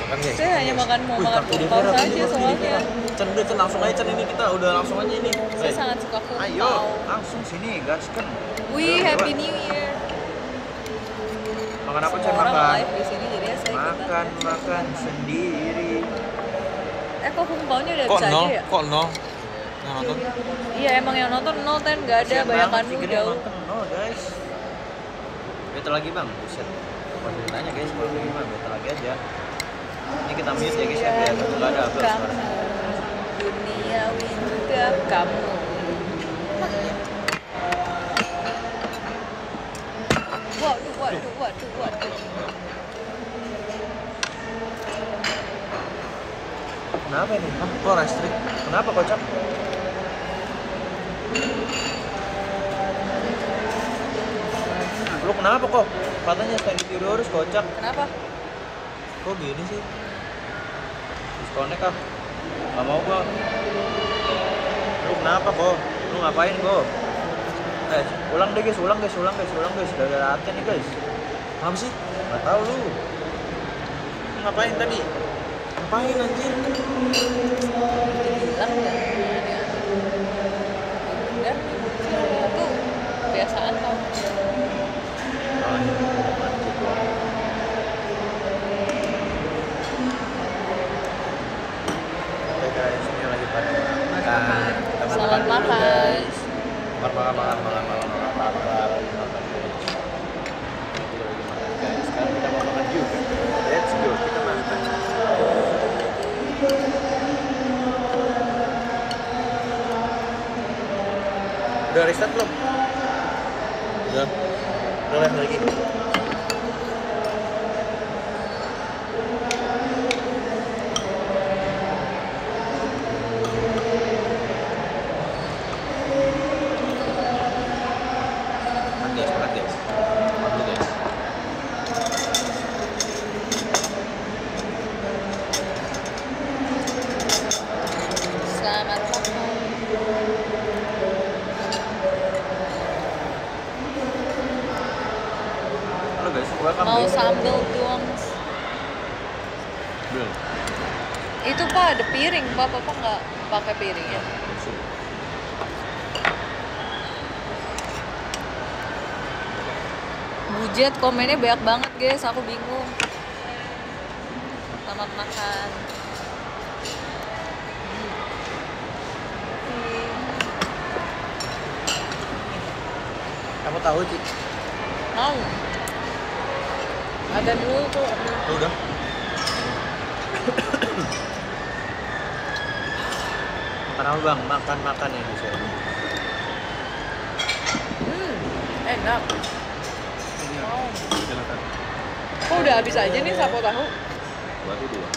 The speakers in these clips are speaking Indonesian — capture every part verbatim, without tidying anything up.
Makan guys. Saya hanya makan mau Wih, makan kartu kungpao Devera, saja ini, soalnya. Cen, udah Cen, langsung aja Cen, ini kita udah langsung aja ini. Saya Eh, sangat suka kungpao. Ayo, langsung sini, gaskan. Wih, Ayo, Happy lewat. New Year. Makan apa, Semua Cen? orang Makan. live di sini jadi ya saya ikutan. Makan, makan sendiri. Eh kok kungpaonya udah kok bisa nol? aja ya? Kok nol? Yang nonton? Iya emang yang nonton nol ten nggak ada Kasian banyakan banget, lu figurnya jauh. nonton nol, guys. Beta lagi bang, buset. Kalau ditanya guys, kalau gimana beta lagi aja. Ini kita mute ya guys ya, biar nggak ada apa Kamu duniawi juga kamu. Waduh, waduh, waduh, waduh. Kenapa ini? Hah, kok restrik? Kenapa kocak? Lu kenapa kok? Katanya stand Theodorus kocak. Kenapa? Kok gini sih? Disconnect ah. Gak mau gua. Lu kenapa kok? Lu ngapain kok? Eh, ulang deh guys, ulang guys, ulang guys, ulang guys. Udah ada latihan nih guys. Kenapa sih? Gak tau lu. Lu ngapain tadi? Ngapain anjir? Bilang nggak? Udah, itu kebiasaan tau. Oh, ini mantap doang. Oke guys, ini lagi pada makan. Kita mau Selamat dulu, makan. guys. Makan, makan, makan, makan, makan, makan, makan, makan, makan, guys. Kita lagi makan guys. Sekarang kita mau makan juga. Let's go, kita makan. Udah restart belum? Udah. Udah live lagi. Makan guys, makan guys. Makan dulu guys. Selamat makan. Halo guys, welcome Mau guys. sambal doang. Belum. Itu pak ada piring, pak papa nggak pakai piring ya? Bujet komennya banyak banget guys, aku bingung. Selamat makan. Kamu tahu Ci? Mau? Ada dulu tuh. Oh, udah. Makan apa bang? Makan makan ya di sini. Hmm, enak. Wow. Silakan. Kok udah habis aja nih sapo tahu? Batu dua.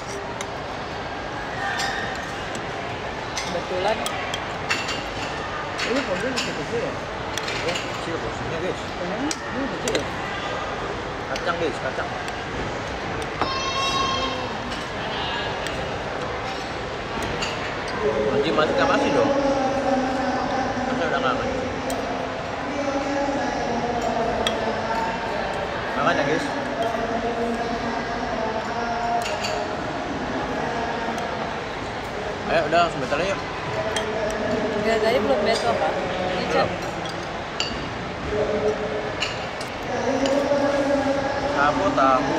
Kebetulan. Ini porsinya kecil ya? Ya, kecil porsinya guys. Ini kecil ya? Kacang guys, kacang. Anjing masih nggak masih dong? Masa udah nggak masih? Makan ya guys. Ayo udah langsung betul aja. Gak tadi belum besok pak. Ini chat. Sapo tahu.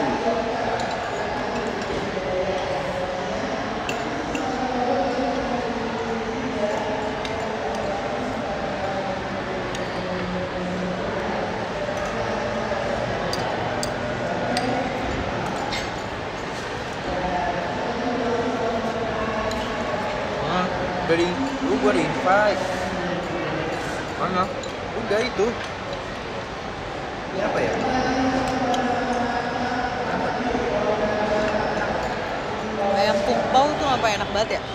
Mana? Udah di, lu gua di invite. Mana? Udah itu. Ini apa ya? Ayam kungpao tuh apa enak banget ya?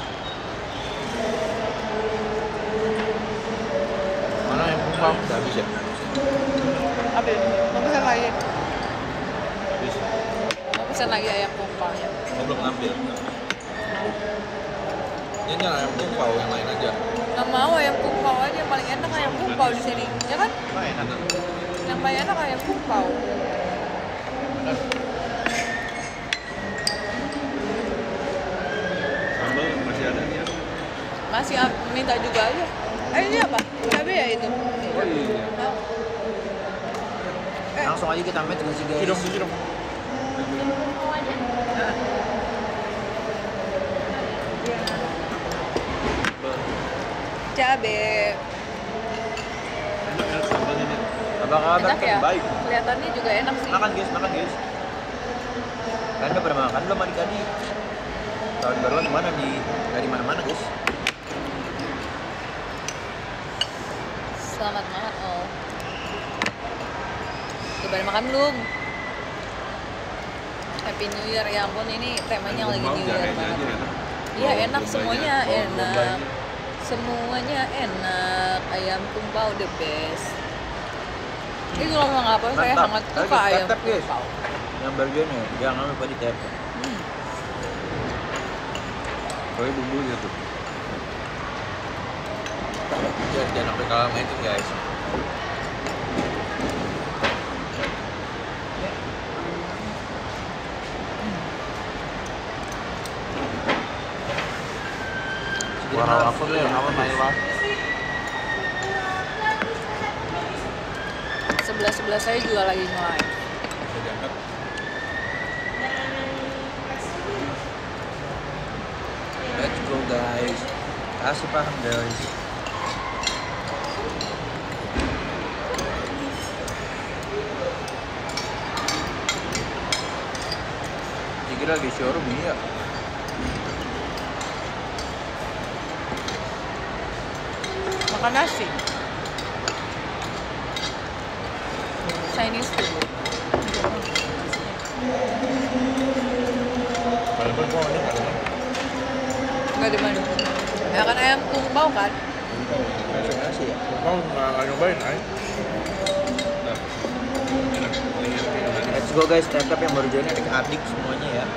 Mana yang kungpao? Udah habis ya? Habis. Mau pesan lagi? Habis. Mau pesan lagi ayam kungpao ya? Mau belum ngambil. Ini jangan ayam kungpao, yang lain aja. Nggak mau ayam kungpao aja, yang paling enak ayam kungpao di sini, ya kan? Apa enak? Yang paling enak ayam kungpao. Masih am- minta juga aja. Eh ini apa? Cabe ya itu? Oh iya. Tahu. Eh, Langsung aja kita match nggak sih guys? Cuci dong, cuci dong. cabe. Enak kan sambalnya nih. Abang abang Enak ya? baik. Kelihatannya juga enak sih. Makan guys, makan guys. Kalian udah pernah makan belum adik-adik? Tahun baruan kemana di dari mana-mana guys? Selamat makan oh. Udah pada makan belum? Happy New Year ya ampun ini temanya Yang lagi mau New Year jarenya banget. aja enak. Iya Bawang enak bombay-nya, semuanya bawang enak. bombay-nya. Semuanya enak. Ayam kumpau the best. Ini kalau ngomong apa saya Mantap. sangat Ayo, suka guys, ayam tap-tap, guys. kumpau. Yang bagiannya jangan lupa di tap. Hmm. Pokoknya bumbunya tuh. Ya, jangan sampai kalah sama itu guys. Warna apa nih? Apa Naila? Sebelah sebelah saya juga lagi nge-live. Bisa diangkat. Let's go guys. Kasih paham guys. Jadi lagi showroom ini ya. Makan nasi. Chinese food. Kalian kok ini kalian? Enggak di mana? Ya kan ayam kumpau kan? Langsung nasi ya. Mau nggak nyobain ay? Nah, enak. Ini enak. Let's go guys, tap tap yang baru join adik-adik semuanya ya.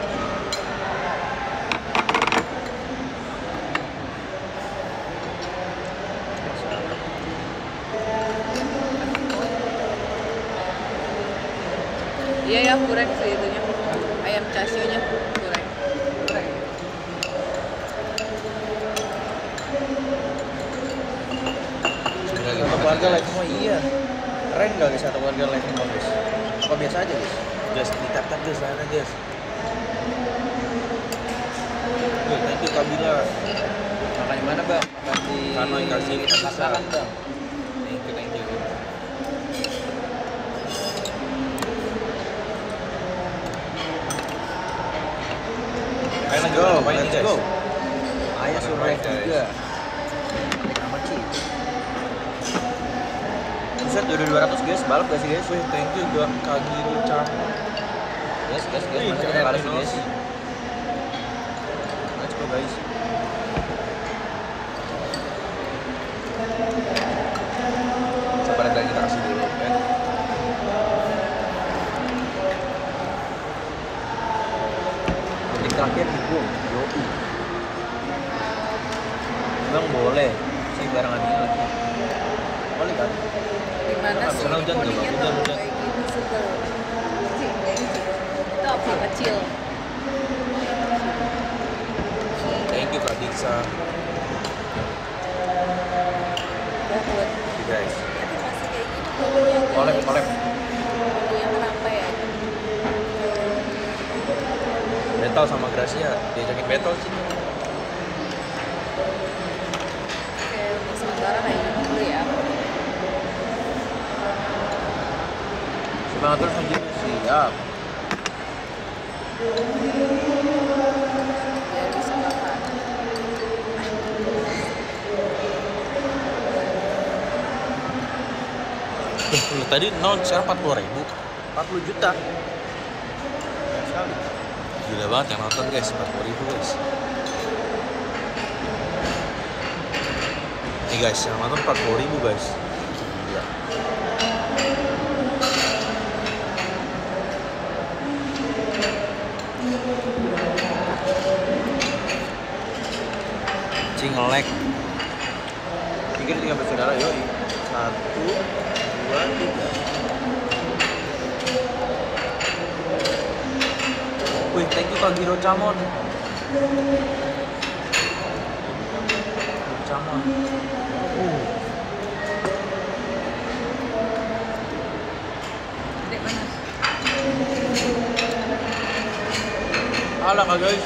Iya ya, kurang sih itunya. Ayam casiunya kurang. Kurang. Sebenarnya Satu gimana, keluarga guys? live semua iya. Keren gak guys satu keluarga live semua guys? Apa biasa aja guys? Guys, di tap tap guys, sana guys. Wih, thank you Kabila. Makan di mana bang? Makan di Kano yang kasih kita bisa. makan bang. Thank you, thank you. Let's Kalian lagi go, ngapain nih let's guys? go. Ayah Makan suruh baik, live guys. juga. Sama Ci. Buset udah dua ratus guys, balap gak sih guys? Wih, thank you juga Kagi Lucam. Guys, guys, guys, Wih, mana kita keren balas nih, guys? Nos. Let's go guys. Sabar aja kita kasih dulu kan. Detik terakhir di boom, Yoi. Bang boleh, saya barengan ini lagi. Boleh kan? Gimana Nggak sih bisa hujan, poninya nggak, tuh hujan, hujan. kayak gitu sebel. Itu apa kecil? Thank you Kak Diksa. Udah buat Guys. ternyata masih kayak gitu poninya. Kolep, kolep. Poninya kenapa ya? Battle sama Gracia, diajakin battle sih. Oke, untuk sementara kayak gitu dulu ya. Semangat terus lanjut. Siap. Ya bisa makan. Tuh, tadi nol sekarang empat puluh ribu. empat puluh juta. Banyak sekali. Gila banget yang nonton guys, empat puluh ribu guys. Nih guys, yang nonton empat puluh ribu guys. Gila. Cing nge-lag. Pikir tiga bersaudara, yoi. Satu, dua, tiga. Wih, thank you Kak Giro Camon. Camon. Uh, Dek mana? Alah kak guys.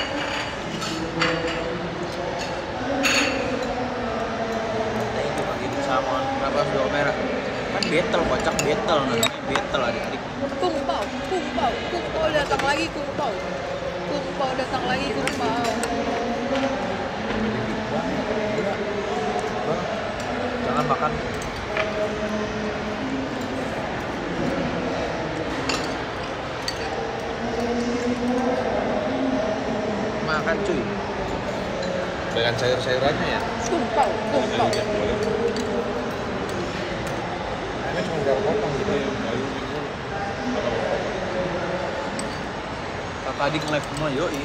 Thank you Kak Giru Camon. Kenapa harus bawa merah? Kan battle, kocak battle namanya. Battle adik-adik. Kung Pao, Kung Pao, Kung Pao datang lagi, Kung Pao. Kung Pao datang lagi, Kung Pao. Jangan makan. Makan cuy. dengan sayur-sayurannya ya. Kung Pao, Kung Pao. Kayunya boleh. Ini cuma berapa potong gitu ya, kayu gitu. Kakak adik nge-live semua, yoi.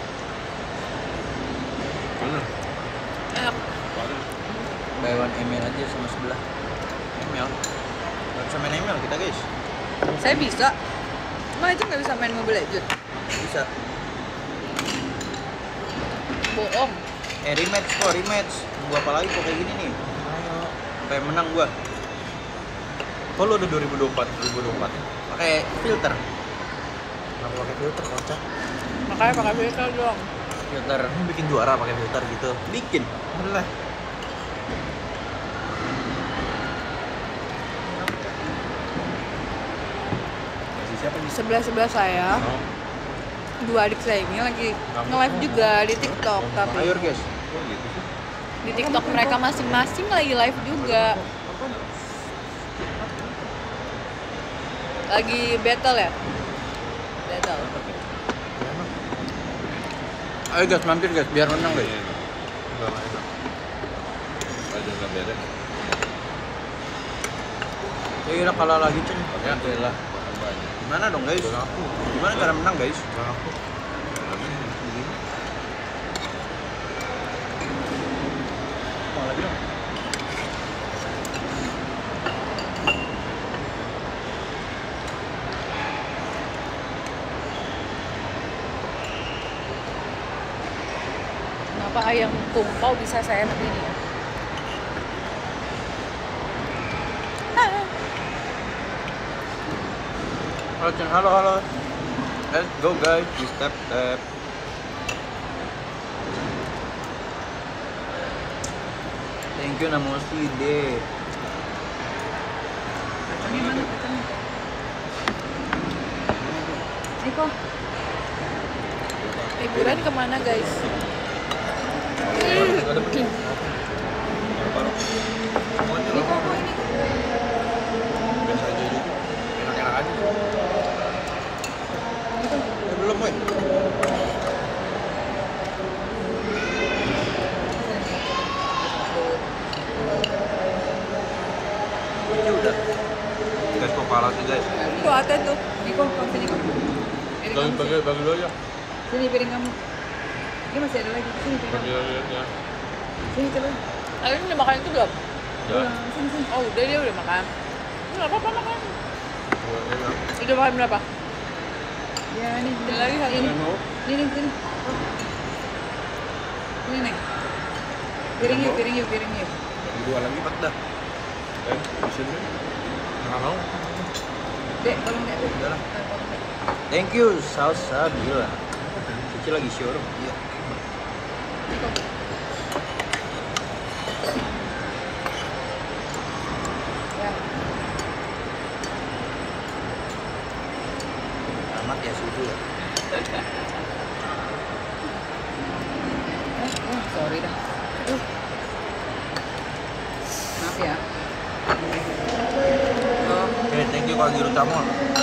Mana? Enak. Mana? Buy one M L aja sama sebelah. M L. Gak bisa main M L kita guys. Saya bisa. Emang itu nggak bisa main Mobile Legends? Bisa. Bohong. Eh rematch kok, rematch. Tunggu apa lagi kok kayak gini nih? Ayo. Sampai menang gua. Kok lu udah dua ribu dua puluh empat, dua ribu dua puluh empat? Pakai filter. Kenapa pakai filter kocak? Makanya pakai filter dong. Filter, ini bikin juara pakai filter gitu. Bikin. Alhamdulillah. Masih siapa nih? Sebelah-sebelah saya, Oh. dua adik saya ini lagi nge-live juga di TikTok, tapi Ayo guys. Kok gitu sih? di TikTok mereka masing-masing lagi live juga. Lagi battle ya? Battle. Ayo guys, mampir guys, biar menang guys. Iya, enggak enak. Aja enggak beres. Ya kira kalah lagi ceng. Ya, lah. Makan banyak. Gimana dong guys? Udah aku. Gimana cara menang guys? Udah aku. Mau lagi dong. Kenapa ayam kumpau bisa seenak ini ya? Halo ceng, halo halo. Let's go guys, di step step. Thank you Namosi deh. Kacangnya mana kacangnya? Eko. Liburan kemana guys? Ada begini. Paru-paru. Semuanya Ini loh. kok kok ini? Biasa aja gitu. Enak-enak aja. Eh, belum boy. Ini udah. Guys kok kalah sih guys. Tuh ada tuh. Niko, kau sini kok. Piring Bagi kamu bagi sini. bagi dulu aja. Sini piring kamu. Ini masih ada lagi. Sini piring Bagi kamu. dulu ya. Sini coba. Ayo ini udah makan itu belum? Ya. Sini sini. Oh udah dia udah makan. Ini nggak apa-apa makan. Gua enak. Udah makan berapa? Ya nih, ada lagi satu ini. Mau? Ini nih, sini. Ini nih. Piring yuk, piring yuk, piring yuk. Bagi dua lagi. Cepet dah. Eh, di sini. Nggak mau. Dek, tolong dek. Udah lah. Thank you, salsa gila. Cici lagi showroom. Iya. Niko. Ya. Amat ya sudu ya. Eh, oh, sorry dah. Aduh. Maaf ya. Oh, Oke, thank you Kak Giru Camon.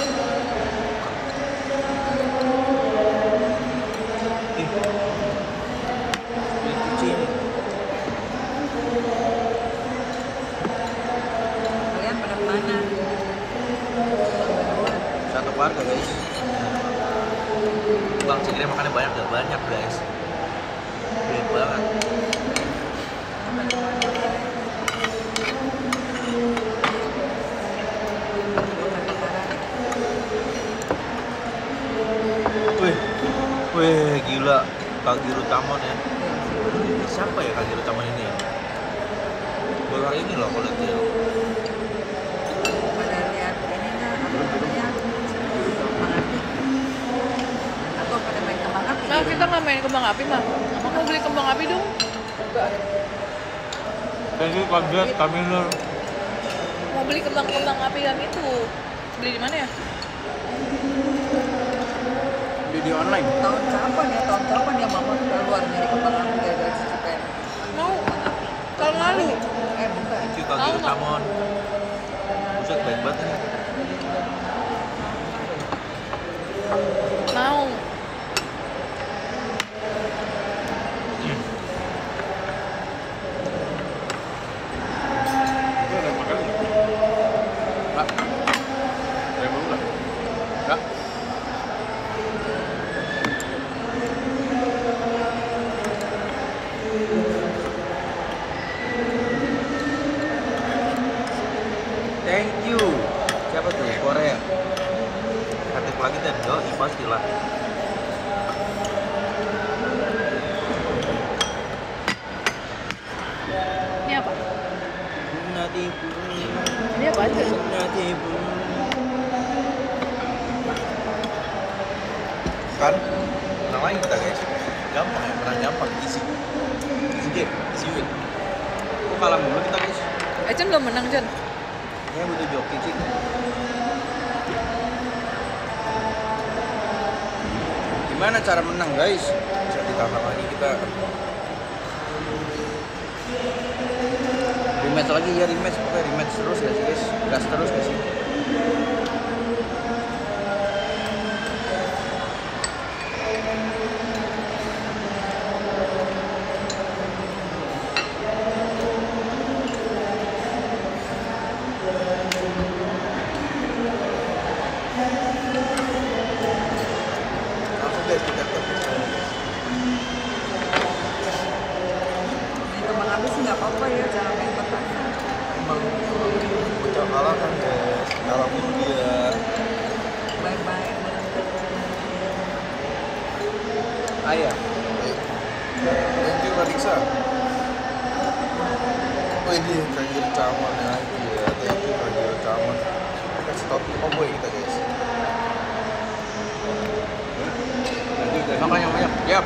Ih. Ini cuci ini. kalian pada kemana? Satu keluarga guys. Bang Cikri makannya banyak gak? Banyak guys. Banyak banget. Wih, wih gila Kak Giru Camon ya. Siapa ya Kak Giru Camon ini ya? baru hari ini loh kalau dia. Pada lihat ini nggak apa namanya kembang api atau pada main kembang api? Nah, kita nggak main kembang api mah. Abang mau beli kembang api dong? Jadi kaget kami nur. Mau beli kembang-kembang api yang itu. Beli di mana ya? Di, di online. Tahun kapan ya? Tahun kapan ya mama keluar nyari kembang api gara-gara cucu pengen Mau. kembang api? Tahun lalu. Eh bukan. Itu Tahu kaki nggak? Utamon. Buset baik banget ini. Mau. Itu ada makan nggak? Pak, Ada mau nggak? enggak. Thank you. Siapa tuh? Korea. Ketik lagi dan yo, pastilah. Ini apa? Nanti Ini apa aja? nanti kan menang lagi kita guys, gampang ya, menang gampang, easy easy game, easy win. Kok kalah mulu kita guys? Ecen belum menang, Jen. Kayaknya butuh joki sih. Gimana cara menang guys? Bisa ditambah lagi kita. Rematch lagi ya, rematch pokoknya rematch terus ya guys, gas terus guys. Langsung guys kita ke Main kembang api sih nggak apa-apa ya, jangan main petasan. emang bocah kalah kan guys, kalah mulu dia. Bye-bye. Ayah. Thank you Radiksa. Oh ini Kagir Caman ya. Iya, thank you Kagir Caman. Kasih tau combo ya kita guys. Makan yang banyak. Yap.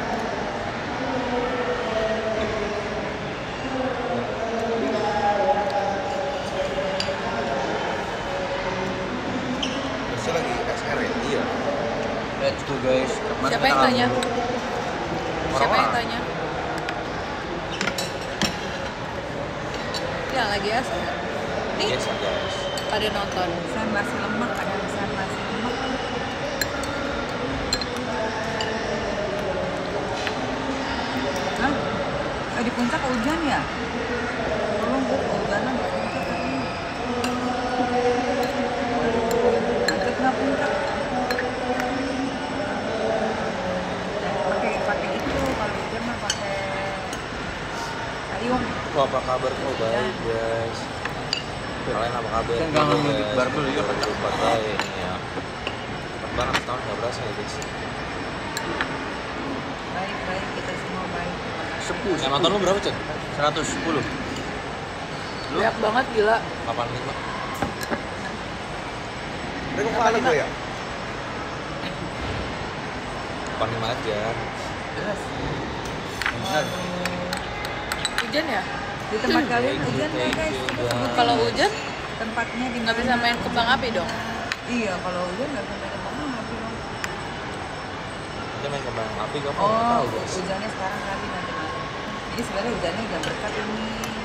Masih lagi S R ya? Iya. Let's go guys. Kemarin Siapa kita yang tanya? kalah. Siapa yang Orang-orang. tanya? Ya, lagi ya. Nih, Biasa guys. pada nonton. Saya masih lemak, ada saya masih lemak. Hah? Eh, di puncak hujan ya? Tolong bu, kehujanan di puncak hari ini. Macet nggak puncak? Eh, pakai pakai itu kalau hujan mah pakai payung. Kok apa kabar kok baik guys? Kalian apa kabar? Kan kangen ngedik barbel juga, Jangan lupa baik ya. Cepet banget setahun nggak berasa ya guys. Baik baik kita semua baik. Sepuh. Yang nonton lu berapa, Cen? seratus sepuluh. Lu? Banyak banget, gila. delapan puluh lima. Tapi kok kalah gue ya? delapan puluh lima aja. Jelas. Benar. Hujan ya? Di tempat kalian Thank you, hujan nggak thank guys? you, Kita guys. sebutin Kalau hujan, tempatnya di nggak bisa mana? main kembang api dong. Iya, kalau hujan nggak bisa main kembang api dong. Kita main kembang api kamu nggak Oh, tahu guys. hujannya sekarang kali nanti malam. Jadi sebenarnya hujannya jam berkat ini.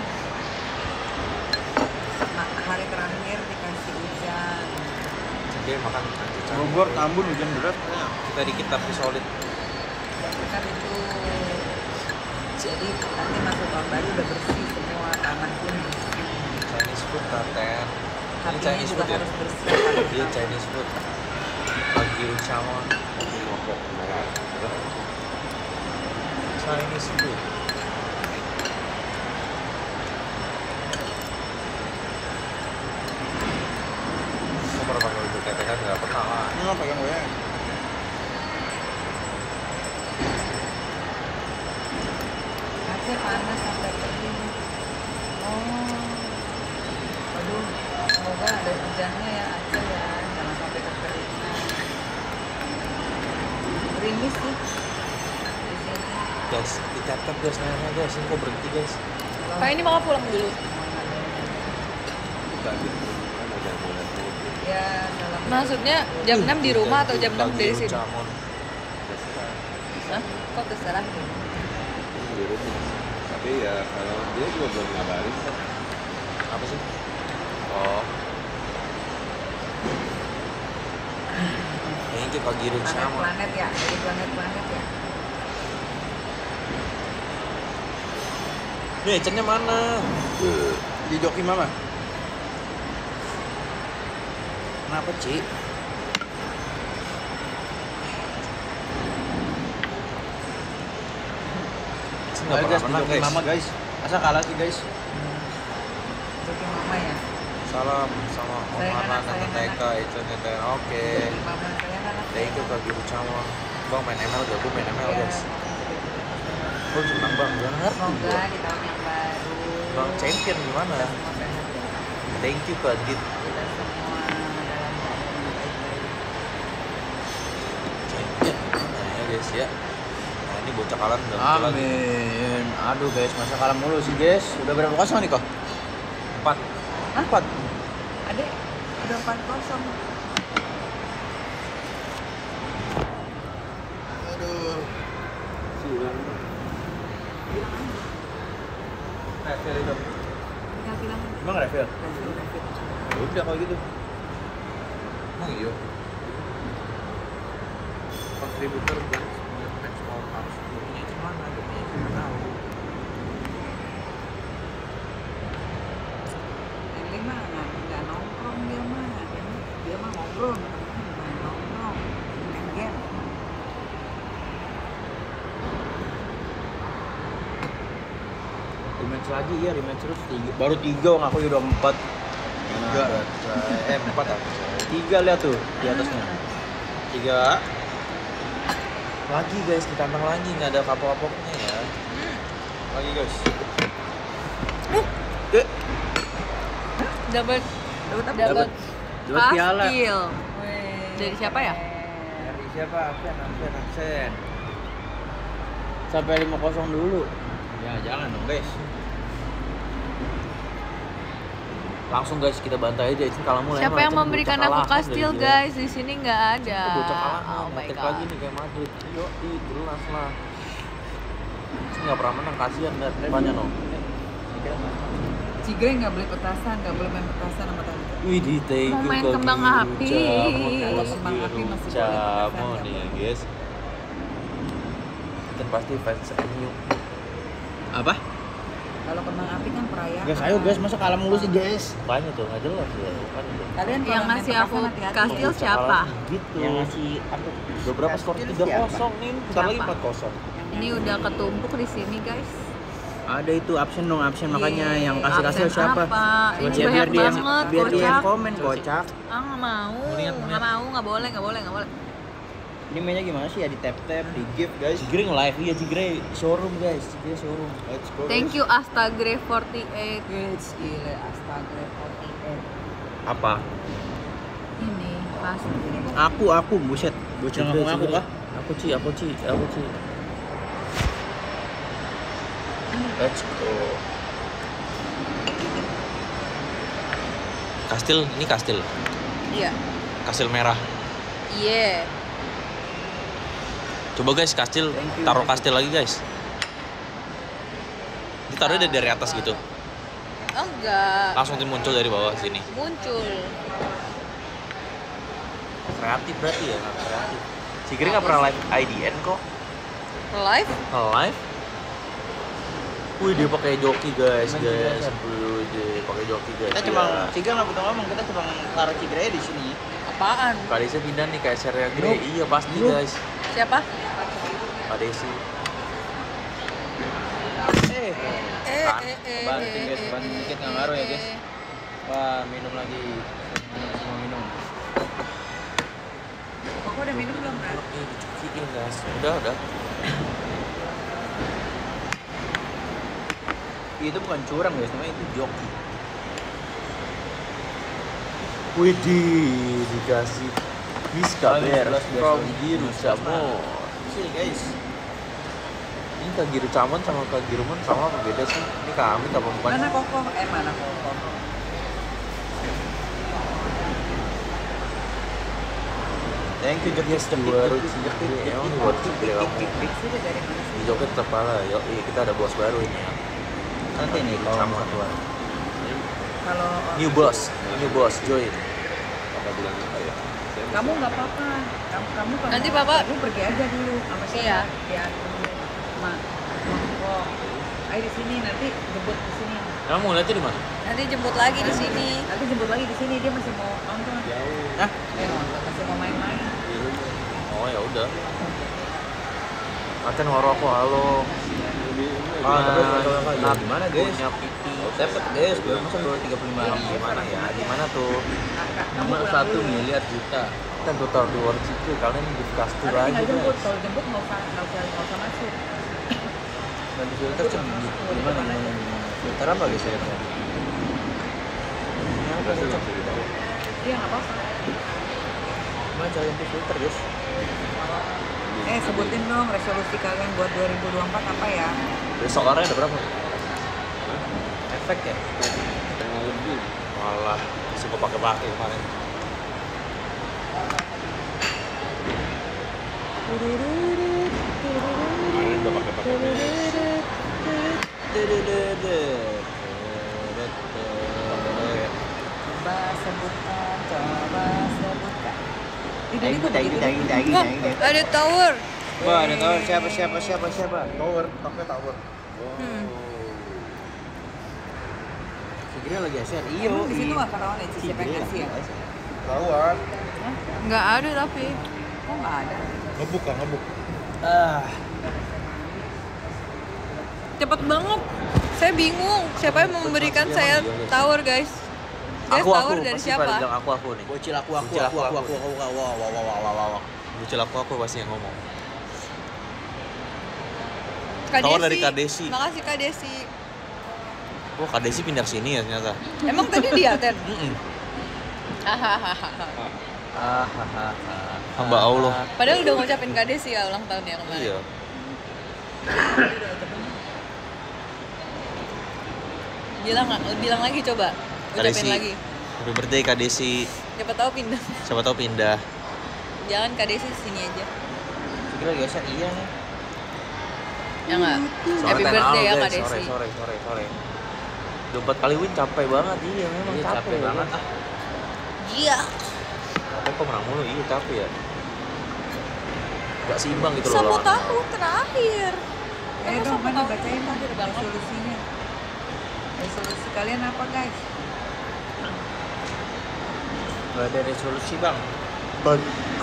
Nah, hari terakhir dikasih hujan. Dia makan nanti Bogor, Tambun hujan deras kayaknya. kita dikit tapi solid. Jam berkat itu. Jadi nanti masuk tahun baru udah bersih semua, taman pun bersih. Chinese food katen. Ini Hatinya Chinese juga food ya? harus bersih. Dia Chinese food. Lagi Rucamon. Chinese food. Kok pernah pakai baju ketekan nggak pernah lah. Ini mah pegang gue ya. Aceh panas sampai kering. Oh, semoga ada hujannya ya Aceh ya, jangan sampai kekeringan. Gerimis sih di sini. Guys, ditap-tap guys, nanya guys, ini kok berhenti guys? Kayak ini mama pulang dulu. Ya, dalam Maksudnya jam enam di rumah atau jam enam dari sini? Camon. Hah? Kok terserah? Di rumah. Tapi ya kalau dia juga belum ngabarin kan. Apa sih? Oh. Thank you Kak Giru Camon. planet-planet ya, dari planet-planet ya. Nih, cennya mana? Di joki mama. Kenapa, Ci? Cen Ayo nggak guys, pernah di joki guys. mama guys. Masa kalah sih guys? Joki mama ya. Salam sama Om Sayang Hanan anak, dan sayang T K itu neten. Oke. Joki mama saya kan. Thank you Kak Giru Camon. Bang main M L gak? Gue main M L Ya, guys. Gue senang bang, gak ngerti semoga gue. di tahun yang baru. Bang champion gimana? Semua sehat ya. Thank you Kak Dit. Kita semua dalam keadaan baik-baik. Champion gimana ya guys ya? Nah ini bocah kalah udah muncul lagi. Amin. Aduh guys, masa kalah mulu sih guys. Udah berapa kosong nih kok? Empat. Empat. Adek, udah empat kosong. Aduh. Silang. Refill itu. Tinggal bilang aja. Emang refill? Refill, refill. Udah kalau gitu. Emang iya? Kontributor dan sebenarnya small arms dulunya gimana? Dulunya kita tahu. Yang lima nggak nggak nongkrong dia mah, dia mah dia mah ngobrol, temen nongkrong, main game. Rematch lagi ya, rematch terus tiga. Baru tiga, ngaku udah empat. Tiga. Eh empat apa? Tiga lihat tuh di atasnya. Tiga. Lagi guys, kita tantang lagi, nggak ada kapok-kapoknya ya. Lagi guys. Eh, Dapat Dapat apa? dapat dua piala. kastil. Weh, Dari siapa ya? Dari siapa? Absen, absen, absen. Sampai lima kosong dulu. Ya jangan dong guys. Langsung guys kita bantai aja, itu kalau mulai. Siapa yang memberikan aku kastil guys? Di sini nggak ada. Bocah kalah, Oh my ngetek god. lagi nih kayak Madrid. Yo, di jelas lah. Ini nggak pernah menang, kasihan dan depannya no. Cigre nggak boleh petasan, nggak boleh main petasan sama tante. Wih di thank Mau you main Kak kembang Giru api. Camon. Kalau kembang api Giru masih boleh Camon petasan, nih nggak guys. Dan pasti fans M U. Apa? Kalau kembang api kan perayaan. Guys, ayo guys, masa kalah mulu sih guys? Banyak tuh, nggak jelas ya. Bukan itu. Kalian Yang kalau main ngasih petasan aku hati-hati. kastil Bocah siapa? kalah Gitu. Yang ngasih aku Udah berapa skor? kastil tiga siapa? kosong nih. Bentar lagi Siapa? empat kosong. Ini udah ketumpuk di sini guys. Ada itu absen dong, absen makanya Yeay, yang kasih kasih absen siapa? apa? Ini Biar banyak dia yang banget, biar dia yang kocak. komen kocak. Ah nggak mau, Mau lihat, mau nggak lihat. mau, nggak boleh, nggak boleh, nggak boleh. Ini mainnya gimana sih ya, di tap tap, di gift guys. Cigre nge-live, iya Cigre showroom guys, Cigre showroom. Let's go. Thank you Astagre forty-eight. Guys, gile, astaga, forty eight. Apa? Ini pasti. Aku aku buset, bocah ngaku ngaku kah? Aku Ci, aku Ci, aku Ci. Let's go. Kastil, ini kastil. Iya. Kastil merah. Iya. Coba guys, kastil, Thank you, taruh guys. kastil lagi guys. Ditaruhnya dari atas gitu. Enggak. Langsung muncul dari bawah sini. Muncul. Kreatif berarti ya, nggak kreatif. Cigre nggak pernah live I D N kok. Live? Live? Wih dia pakai joki guys, guys. Wih dia pakai joki guys. Kita cuma Ciga nggak butuh ngomong, kita cuma taruh Cigre di sini. Apaan? Kak Desi pindah nih kayak Serya Grey. Bro. Iya pasti Bro. guys. Siapa? Kak Desi. Eh, Eh, Kan, eh, eh, banting, eh, guys, eh, banting eh, dikit, nggak eh, ngaruh ya, guys. eh. wah minum lagi, minum semua minum. Kok udah minum belum, Bro? Ini dicuciin guys. Udah udah. Itu bukan curang guys, namanya itu joki. Widih, dikasih Miska Bear from Giru Camon. Sih guys. Ini Kagiru Camon sama Kagirumon sama apa beda sih? Ini kami apa bukan? Mana kokoh? Eh mana kokoh? Thank you Jok. Yes, baru Cigre. Emang ini buat Cigre kamu. Sudah dari mana sih? Di Joket kepala, yo, iya kita ada bos baru ini ya. Nanti nih kalau Camon. satu hari. Kalau New boss, new boss join. Papa bilang apa ya? Saya kamu nggak apa-apa, kamu kamu kalau Nanti mau- Papa- kamu pergi aja dulu sama saya. Iya. Ya, ma, monggo. Ayo di sini nanti jemput di sini. Kamu ngeliatnya di mana? Nanti jemput lagi di sini. Nanti jemput lagi di sini dia masih mau nonton. jauh. Hah? Eh nonton masih mau main-main. Di rumah. Oh ya udah. Macan waro aku halo. Lebih ini Ah, lagi. terus kalau nggak, ya gimana, guys? Punya pipi. Dapat guys, belum masa dua tiga puluh lima Di ribu. mana ya? Di mana tuh? Kakak, kamu Nomor pulang satu dulu. miliar juta. Kita total di luar situ. Kalian di kastur Nanti aja tinggal jemput, guys. kalau jemput nggak usah nggak usah nggak usah masuk. Dan di filter cuma di gimana gimana gimana. Filter apa guys ya? Berarti nggak bisa dibawa. Iya nggak apa-apa. Gimana cara ganti filter guys? Eh sebutin dong resolusi kalian buat dua ribu dua puluh empat apa ya? Besok orangnya ada berapa? Efek ya? Setengah lebih. Malah masih gua pakai-pakai kemarin. Kemarin udah pakai-pakai ini. Coba sebutkan, coba sebutkan. Tidak Dagi itu dagi dagi dagi Wah, dagi. ada tower. Wah, ada tahu siapa siapa siapa siapa? Tower, pakai tower. Hmm. Segera lagi asyik. Iya. Emang di situ nggak ketahuan ya siapa yang ngasih ya? Tahuan. Nggak ada tapi. Kok nggak ada? Ngebuk kan, ngebuk. Ah, Cepet banget. Saya bingung. Siapa yang memberikan saya tower, guys? Guys, Aku aku tower dari pasti siapa? pada bilang aku aku nih. bocil aku aku Bocil aku aku aku aku wow wow wow wow wow wow. Bocil aku aku pasti yang ngomong. Kak Tower Desi. dari Kak Desi. Makasih Kak Desi. Wah, Kak Desi pindah sini ya ternyata. Emang tadi dia, Ten? Mm-mm. Hahaha. Ah, ha, ha, ha. Hamba Allah. Padahal udah ngucapin Kak Desi ya ulang tahun ya kemarin. Iya. Bilang bilang lagi coba. Kak Ucapin Desi. lagi. Happy birthday Kak Desi. Siapa tahu pindah. Siapa tahu pindah. Jangan Kak Desi sini aja. Segera lagi asyik iya nih. Ya enggak? Sore Happy ten birthday hour, ya Kak guys. Sore Desi. sore sore sore. Udah empat kali win capek banget iya memang Iya, capek, capek banget ah. Iya. Capek kok menang mulu iya capek ya. Gak seimbang gitu loh Sapu lawannya. tahu terakhir. Eh Emang dong, sapu mana tahu bacain terakhir banget. resolusinya. Resolusi kalian apa guys? Gak ada resolusi bang. Empat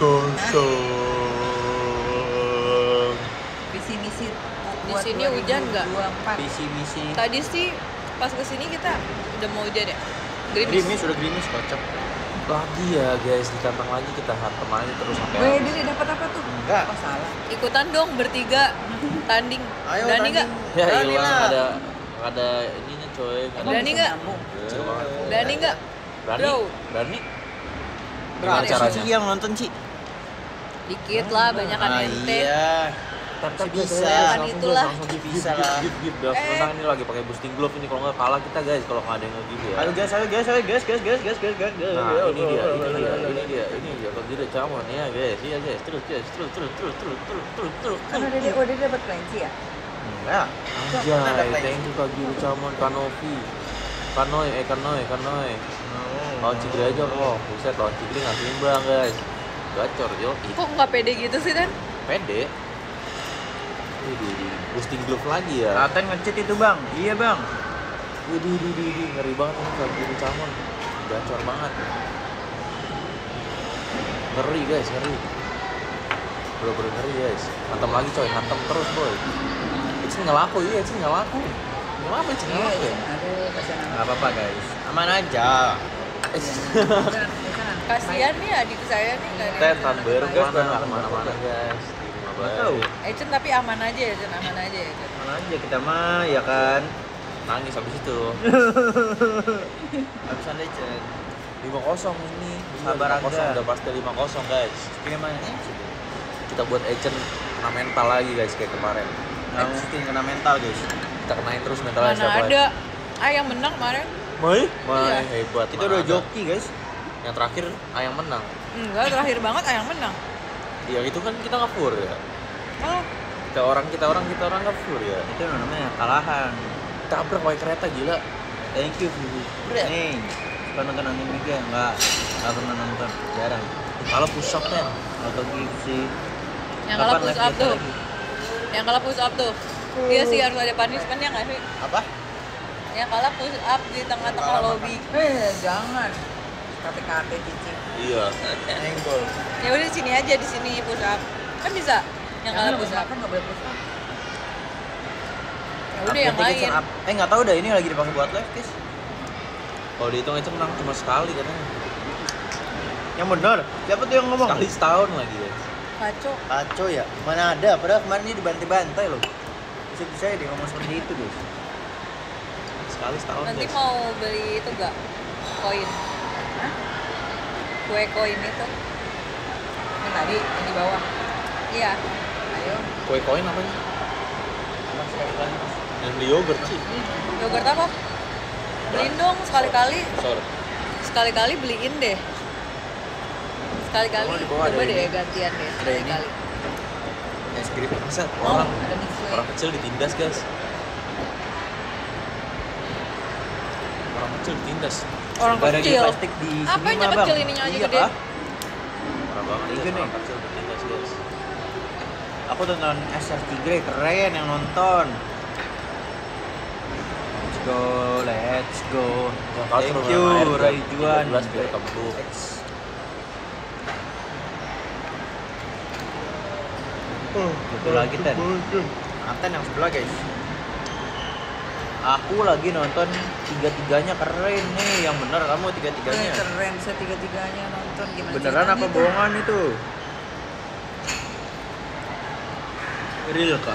kosong. Visi misi Di sini hujan nggak? dua empat. Visi misi. Tadi sih pas kesini kita udah mau hujan ya. Gerimis. Gerimis sudah gerimis kocak. Lagi ya guys, ditantang lagi kita hantam aja terus sampai Weh, habis. dia dapat apa tuh? Enggak. Oh salah. Ikutan dong bertiga tanding. Ayo Berani nggak? Ya Berani hilang lah. ada ada ininya coy. Nggak ada- Berani nggak? Kecil banget. Berani nggak? Berani? Bro. Berani? Berapa Gimana caranya? sih yang nonton sih? Dikit lah, banyak kan Ah ente. iya. Tap-tap Bisa. Kan langsung itulah. langsung give, give, Bisa give, lah. give, give, give. Eh. Menang ini lagi pakai boosting glove ini kalau nggak kalah kita guys kalau nggak ada yang nge-give ya. Ayo guys, ayo guys, ayo guys, guys, guys, guys, guys, guys, guys. Nah, ini dia, ini dia, ini dia, ini dia. Kalau tidak camon ya guys, iya guys, terus guys, terus, terus, terus, terus, terus, terus, terus. Kan udah dia, oh dia dapat kelinci ya? Enggak. Anjay, thank you Kak Giru Camon, Kanovi, Kanoy, eh Kanoy, Kanoy. Lawan Cigre aja kok, buset lawan Cigre nggak seimbang guys. Gacor yo, Kok nggak pede gitu sih, Ten? pede. Widih, widih. Boosting glove lagi ya. Raten ngecit itu bang. Iya bang. Widih, widih, widih, ngeri banget ini Kak Giru Camon. Gacor banget. Ngeri guys, ngeri. Bener-bener ngeri guys. Hantam lagi coy, hantam terus boy. Itu nggak laku, iya itu nggak laku. Kenapa itu nggak laku ya? Aduh, kasihan Nggak apa-apa guys. Aman aja. amat. Kasihan nih adik saya nih nggak ada. Tet, yang tan baru nonton. guys, nggak kemana-mana guys. Nggak tahu. Eh Cun tapi aman aja ya Cun, aman aja ya Cun. Aman aja kita mah ya kan. Nangis habis itu. Habisan legend. lima kosong ini. Sabar lima kosong aja. udah pasti lima kosong guys. Gimana? Kita buat agent kena mental lagi guys kayak kemarin. Nggak mungkin kena mental guys. Kita kenain terus mentalnya Mana siapa ada. Ah yang menang kemarin. Mai? Mai Iya. hebat. Itu mana udah ada. joki guys. Yang terakhir Ayang menang. Enggak, terakhir banget ah yang menang. Iya itu kan kita ngefur ya. Oh, Kita orang kita orang kita orang ngefur ya. Itu namanya kalahan. Tabrak pakai kereta gila. Thank you Fufu. Berat. Nih, suka nonton anime gak? Enggak, enggak pernah nonton, jarang. Kalau push up kan. Auto gift sih. yang Kapan kalah push live up kita tuh. lagi? Yang kalah push up tuh. Iya sih harus ada punishment-nya nggak sih? Apa? Yang kalah push up di tengah-tengah lobby. Eh, jangan. Kate-kate cicing. Iya. Nenggol. Ya udah di sini aja, di sini push up. Kan bisa. Yang kalah push up. Kan nggak boleh push up. Ya udah yang Athletics lain. and up. Eh nggak tahu dah ini lagi dipakai buat live guys. Kalau dihitung itu menang cuma sekali katanya. Yang benar. Siapa tuh yang ngomong? Sekali setahun lagi guys. Kacau. Kacau ya. Mana ada? Padahal kemarin ini dibantai-bantai loh. Bisa-bisa dia ngomong seperti itu guys. Sekali setahun Nanti guys. mau beli itu enggak? Koin. Kue koin itu. Yang tadi, yang di bawah. Iya. Ayo. Kue koin apa nih? Yang beli yogurt sih. Yogurt apa? Beliin dong sekali-kali. Sorry. Sekali-kali beliin deh. Sekali-kali Oh, di bawah ada coba deh ini. gantian deh Ada ini. sekali-kali. Es krim. Masa Oh, orang Ada Nestle. orang kecil ditindas guys. Orang kecil ditindas. Orang Barang kecil. plastik di sini Apa yang mah, kecil Bang? ininya aja Iya, gede? Kak. Parah banget Iya, guys, nih. orang kecil ditindas guys. Aku tonton S R Tigre keren yang nonton. Let's go, let's go. Yang kalah Thank suruh you, minum air, jam Rai Juan. tiga belas biar kamu. Itu lagi Ten. Aten yang sebelah guys. Aku lagi nonton tiga-tiganya keren nih. Yang bener kamu Eh, tiga-tiganya. keren setiga-tiganya nonton gimana Beneran ceritanya apa itu? bohongan itu? Real kah?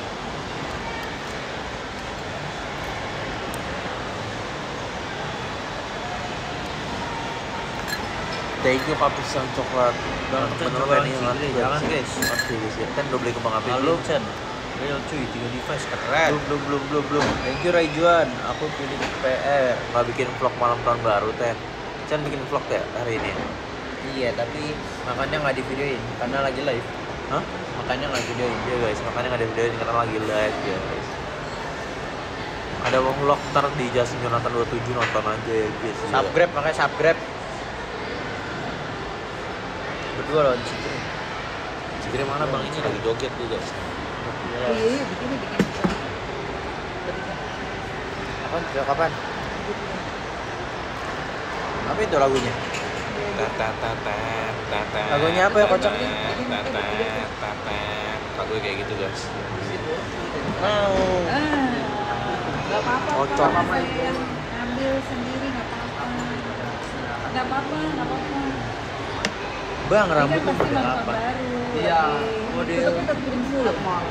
Thank you Kak pisang coklat. Bang, Chan, Bener coba ini Cigre, ngerti jangan, sih. guys. Ngerti guys ya. Kan udah beli kembang api. Halo Chen. Real cuy, tiga device keren. Belum, belum, belum, belum, belum. Thank you Rai Juan. Aku pilih P R. Nggak bikin vlog malam tahun baru Ten. Chan bikin vlog ya hari ini. Iya, tapi makanya nggak di videoin karena lagi live. Hah? Makanya nggak videoin. Iya guys, makanya nggak ada video ini karena lagi live ya guys. Ada vlog ntar di Jasin Jonathan dua puluh tujuh nonton aja ya guys. Subscribe, makanya subscribe. Berdua lawan Cigre. Cigre mana bang ini lagi joget tuh guys. Iya, iya, bikin nih, bikin. Kapan? Sejak kapan? Apa itu lagunya? Lagunya apa ya, kocak? Lagu kayak gitu guys. Mau. Ah, nggak apa-apa. Kocok. Kak. Sayang, ambil sendiri nggak apa-apa. Nggak apa-apa, nggak apa-apa. Bang, Ini rambut kan tuh pasti model nonton apa? baru. Iya, Oke. model. Tetap tetap kirim dulu.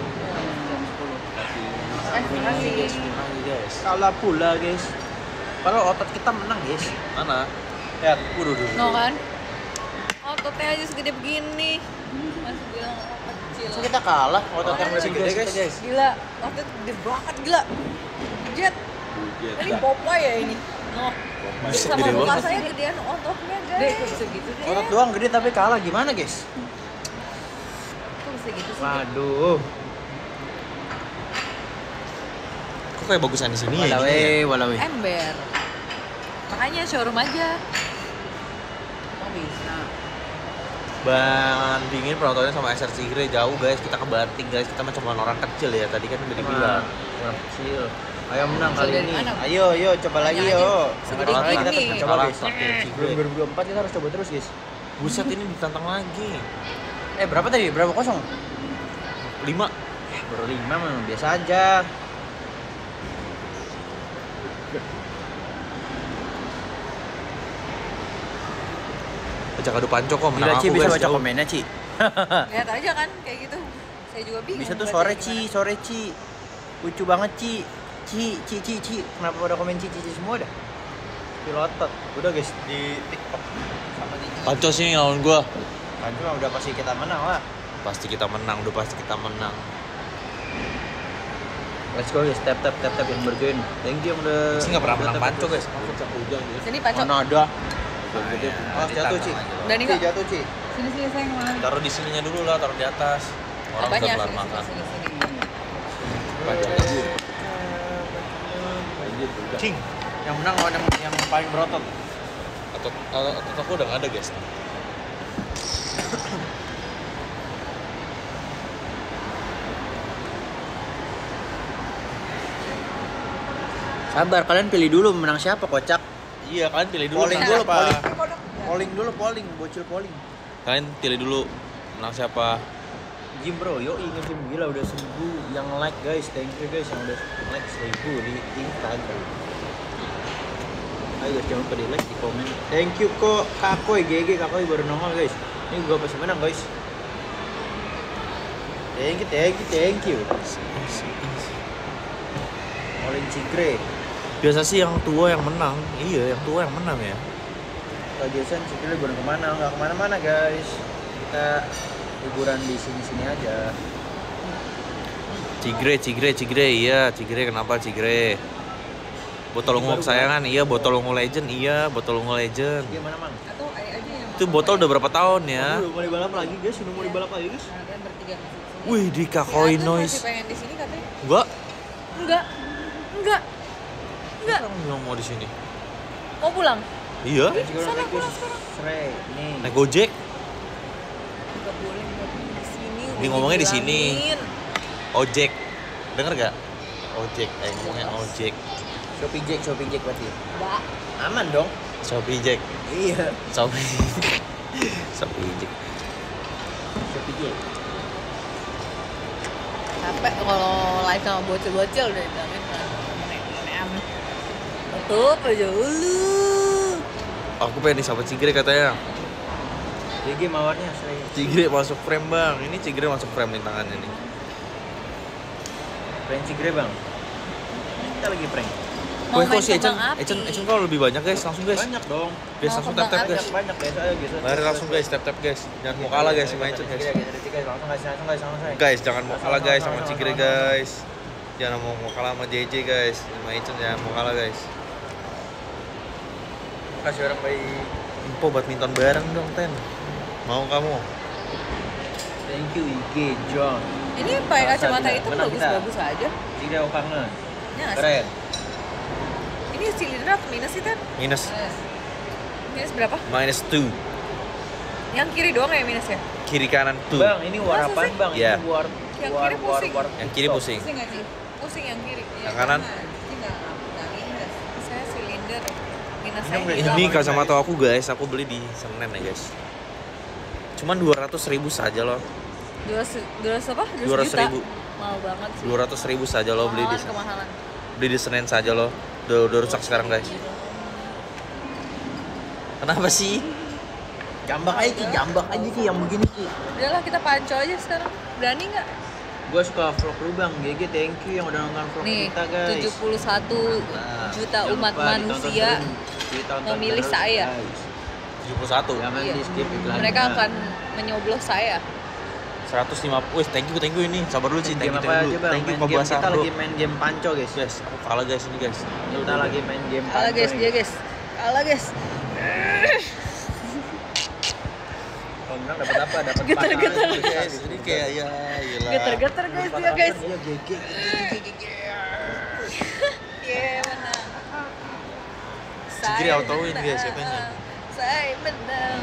Kasih. Lagi guys, lagi guys. Kalah pula guys. Padahal otot kita menang guys. Mana? Lihat. Waduh, waduh, No waduh. kan? Ototnya aja segede begini. Masih bilang kecil. Masa kita kalah otot yang lebih Kecil gede guys, guys. kita, guys. Gila, otot gede banget gila. Jet, Bujet. ini Popeye ya ini. No. Buset, Sama gede muka banget. saya gedean ototnya Dek, guys. kok bisa gitu deh? Otot doang gede tapi kalah gimana guys? Kok bisa gitu sih? Waduh. Kok kayak bagusan di sini ya? Walawe, gini ya? walawe. Ember. Makanya showroom aja. Kok bisa? Bang, dingin penontonnya sama S R Cigre jauh guys. Kita ke Banting guys. Kita mah cuma orang kecil ya. Tadi kan udah dibilang. Orang kecil. Ayo menang Kecil kali dari ini. mana? Ayo, ayo coba lagi Tanya yo. aja. Yang Segede ada lagi kita gini. tetap coba Kalah guys. pakai Cigre. dua ribu dua puluh empat kita harus coba terus guys. Buset ini ditantang lagi. Eh berapa tadi? Berapa kosong? lima. Baru lima mah biasa aja. Baca kado panco kok Gila menang Ci aku bisa guys. baca jauh. komennya Ci. Lihat aja kan kayak gitu. Saya juga bingung. Bisa tuh bacanya sore gimana. Ci, sore Ci. Lucu banget Ci. Ci, Ci, Ci, Ci. Kenapa pada komen Ci, Ci, Ci semua dah? Pilotot. Udah guys di TikTok sama di Panco sih lawan gua. kan cuma udah pasti kita menang lah. Pasti kita menang, udah pasti kita menang. Let's go guys, tap tap tap tap yang berjoin. Thank you yang udah. Sih nggak pernah menang tap, tap, Panco tap. guys. Aku cap hujan ya. Sini Panco. Mana ada? Gede. Mas jatuh Ci. Udah nih Ci kok. jatuh Ci. Sini sini sayang mana? Taruh di sininya dulu lah, taruh di atas. Orang udah Apanya? kelar Sini, makan. Sini sini. Panco libur. Cing. Yang menang lawan yang, yang paling berotot. Atau atau atau aku udah nggak ada guys. Sabar, kalian pilih dulu menang siapa, kocak. Iya, kalian pilih dulu Polling menang dulu, siapa. polling. Polling dulu, polling, bocil polling. Kalian pilih dulu menang siapa. Jim bro, yo nge-gym gila udah seribu yang like guys, thank you guys yang udah like seribu di Instagram. Ayo guys jangan lupa di like, di komen. Thank you kok Kakoy, G G Kakoy baru nongol guys. Ini gua pasti menang guys. Thank you, thank you, thank you. Olin Cigre. Biasa sih yang tua yang menang. Iya, yang tua yang menang ya. Biasanya Cigre liburan kemana? Nggak kemana-mana guys. Kita liburan di sini-sini aja. Cigre, Cigre, Cigre, iya, Cigre kenapa Cigre? Botol ungu kesayangan, iya, botol ungu legend, iya, botol ungu legend. Gimana mang? Atau ai aja yang Itu botol udah berapa tahun ya? Udah mau dibalap lagi guys, udah mau dibalap lagi guys. kalian bertiga masuk sini. Wih, di Si Kakoi Agus Noise. masih pengen di sini katanya. Enggak, Enggak. Enggak. Enggak. orang bilang mau di sini. Mau pulang? Iya, Let's go, Sana let's go. pulang sekarang. Sre, nih. naik Gojek. Enggak boleh enggak boleh di sini. Dia udah ngomongnya di sini. dibilangin. Ojek. Denger gak? Ojek, eh ngomongnya ojek. Shopee Jack, Shopee Jack berarti. Enggak. Aman dong. Shopee Jack. Iya. Shopee. Shopee Jack. Shopee Jack. Capek kalau live sama bocil-bocil udah dibilangin kan. Ngomongnya tutup aja dulu. Aku pengen disapa Cigre katanya. G G mawarnya Sre. Cigre masuk frame bang. Ini Cigre masuk frame nih tangannya nih. Prank Cigre bang. Kita lagi prank. Mau Wih, main kok si Echan, kembang api. Echan, Echan kalau lebih banyak guys, langsung guys. Banyak dong. Guys, Mau langsung kembang tap tap api. guys. Banyak banyak guys. Ayo guys. Mari langsung guys, tap tap guys. Jangan mau kalah guys sama Echan guys. Guys, langsung guys, langsung guys, langsung guys. Guys, jangan mau kalah guys sama Langsung, Cigre langsung, guys. Jangan mau mau kalah sama J J guys. Sama Echan jangan mau kalah guys. Kasih orang baik. Info badminton bareng dong, Ten. Mau kamu? Thank you I G John. Ini pakai Masa kacamata tidak? itu Menang kita. bagus-bagus aja. Cigre kangen. Ya nggak sih? Keren. Ini silinder atau minus sih kan? Minus. Minus berapa? Minus two. Yang kiri doang ya minus ya? Kiri kanan two. Bang, ini war Masa apaan sih? bang? Iya. Ini war Yang war kiri war pusing. war. Yang kiri TikTok. pusing. Pusing nggak sih? Pusing yang kiri. Yang kanan? Ini nggak nggak minus. Saya silinder. Minus Ini saya udah- hilang. Ini kacamata aku guys, aku beli di Senen ya guys. Cuman dua ratus ribu saja loh. Dua se- dua ratus apa? dua ratus juta. ribu. Mahal banget sih. dua ratus ribu saja loh beli di Kemahalan, kemahalan. beli di Senen saja loh. Udah, udah rusak sekarang guys. Kenapa sih? Jambak aja Ki, jambak aja Ki yang begini Ki. Udahlah kita panco aja sekarang. Berani nggak? Gue suka vlog lu bang, G G thank you yang udah nonton vlog Nih, kita guys. tujuh puluh satu Nah, juta jangan umat lupa ditonton manusia terus, ditonton memilih terus, saya. guys. tujuh puluh satu. Jangan Iya. di skip iklannya. Mereka akan menyoblos saya. seratus lima puluh. Wih, thank you, thank you ini. Sabar dulu sih, Main thank you, game apa thank aja you. bang? Thank you Main game, pembahasan kita bro. lagi main game panco guys. Guys, aku kalah guys ini guys. Kita lagi main game Kalah panco guys, nih. dia guys. Kalah guys. Kalau menang dapat apa? Dapat Getar-getar. patahan, Guys, ini kayak ya, gila. Geter-geter guys dia Dapat guys. apa? Iya, G G. Iya menang. Cigri Saya autoin menang. guys, siapanya. Saya menang.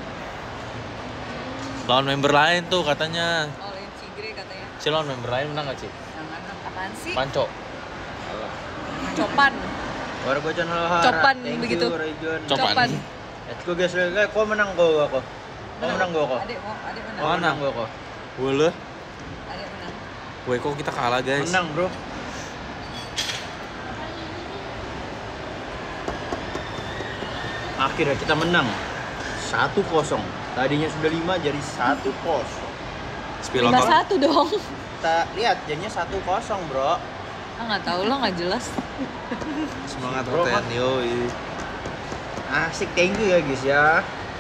Lawan member lain tuh katanya. Oleh Cigri katanya. Si lawan member lain menang gak sih? Jangan apaan sih? Panco. Copan. Baru gue channel Hara. Copan Thank begitu. you, Rayjon. Copan. Copan. Let's go guys, guys. Kok menang gue kok? Kok menang gue kok? Adik mau, adik menang. Kok menang gue kok? Boleh. Adik menang. Weh, kok kita kalah guys? Menang bro. Akhirnya kita menang satu kosong. Tadinya sudah lima jadi satu kosong. Spill Lima otot. satu dong. Kita lihat jadinya satu kosong bro. Ah nggak tahu lo nggak jelas. Semangat Bro, Ten, Mak. yoi. Asik, thank you ya guys ya.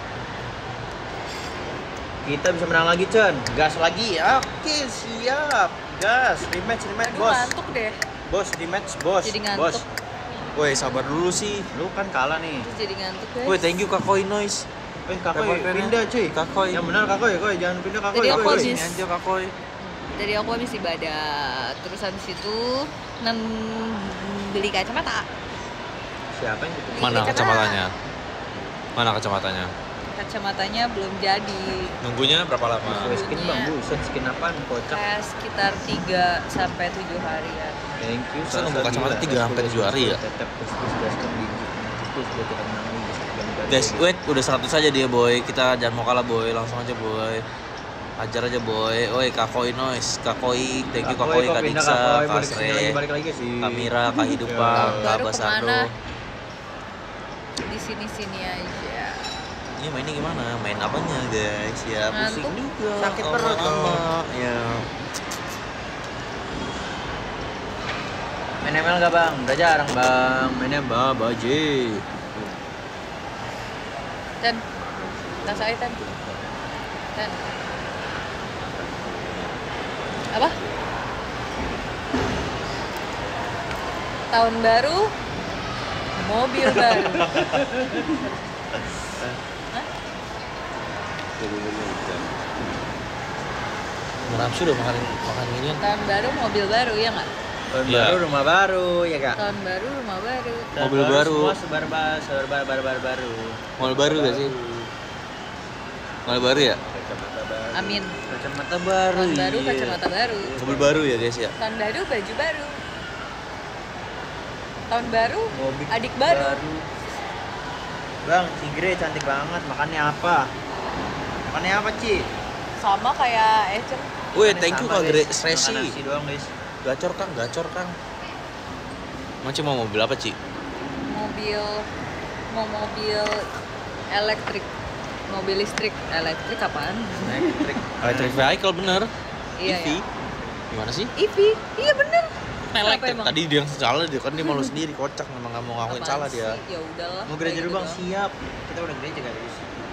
Kita bisa menang lagi, Cen. Gas lagi. Oke, siap. Gas, rematch, rematch, Aduh, bos. ngantuk deh. Bos, rematch, bos. Jadi ngantuk. Bos. Woi, sabar dulu sih. Lu kan kalah nih. Terus jadi ngantuk guys. Woi, thank you Kakoi Noise. Eh, Kakoi, Repot, Pen, pindah cuy. Kakoi. Yang benar Kakoi, Kakoi. Jangan pindah Kakoi. Jadi aku Kakoi. habis- Sini aja Kakoi. Jadi aku habis ibadah. Terus habis itu nem beli kacamata. Siapa yang gitu? Mana Kacamata. kacamatanya? Mana kacamatanya? Kacamatanya belum jadi. Nunggunya berapa lama? Gue skin bang, bu. Set skin apaan? Kocak. Kayak sekitar tiga sampai tujuh harian. Thank you. Saya nunggu kacamata tiga sampai tujuh hari ya? Tetap terus terus gas kan di terus biar kita menang lagi. Guys, wait, udah seratus aja dia boy. Kita jangan mau kalah boy, langsung aja boy. Ajar aja boy. Oi, Kakoi Noise, Kakoi, thank you Kakoi, Kak Diksa, Kak Sre, balik lagi sih. Kamira, Kak Hidupan, Tahun Kak baru Basardo. kemana? Di sini-sini aja. Ini mainnya gimana? Main apanya guys? Ya pusing Ngantuk. juga. Sakit perut, lama. Ya. Main M L gak bang? Udah jarang bang. Mainnya babaji. Dan tas saya Tan. Tan. Apa? Tahun baru, mobil baru. Hah? Nafsu udah makan makan ginian. Tahun baru, mobil baru ya nggak? Tahun Iya. baru rumah baru ya kak. Tahun baru, rumah baru. Tahun Mobil baru. Semua sebar-bar, sebar-bar, baru baru. Mal baru gak sih? Mal baru ya? Kacamata baru. Amin. Kacamata baru. Tahun baru, iya. kacamata baru. Mobil baru ya guys ya? Tahun baru, baju baru. Tahun baru, Mobil adik baru. Bang, Tigre cantik banget. Makannya apa? Makannya apa, Ci? Sama kayak Ecem. Wih, Makannya thank you sama, Kak guys. Gre Makan Stresi. nasi doang, guys. Gacor Kang, gacor Kang. Macam mau mobil apa, Ci? Mobil, mau mobil elektrik. Mobil listrik, elektrik apaan? Elektrik. Electric vehicle bener. Iya E V. ya. Gimana sih? E V, iya bener. Elektrik. emang? Tadi dia yang salah dia kan dia malu sendiri kocak memang nggak mau ngakuin Apaan salah dia. sih? Ya udahlah. Mau gereja kayak dulu, gitu Bang. doang. Siap. Kita udah gereja, guys.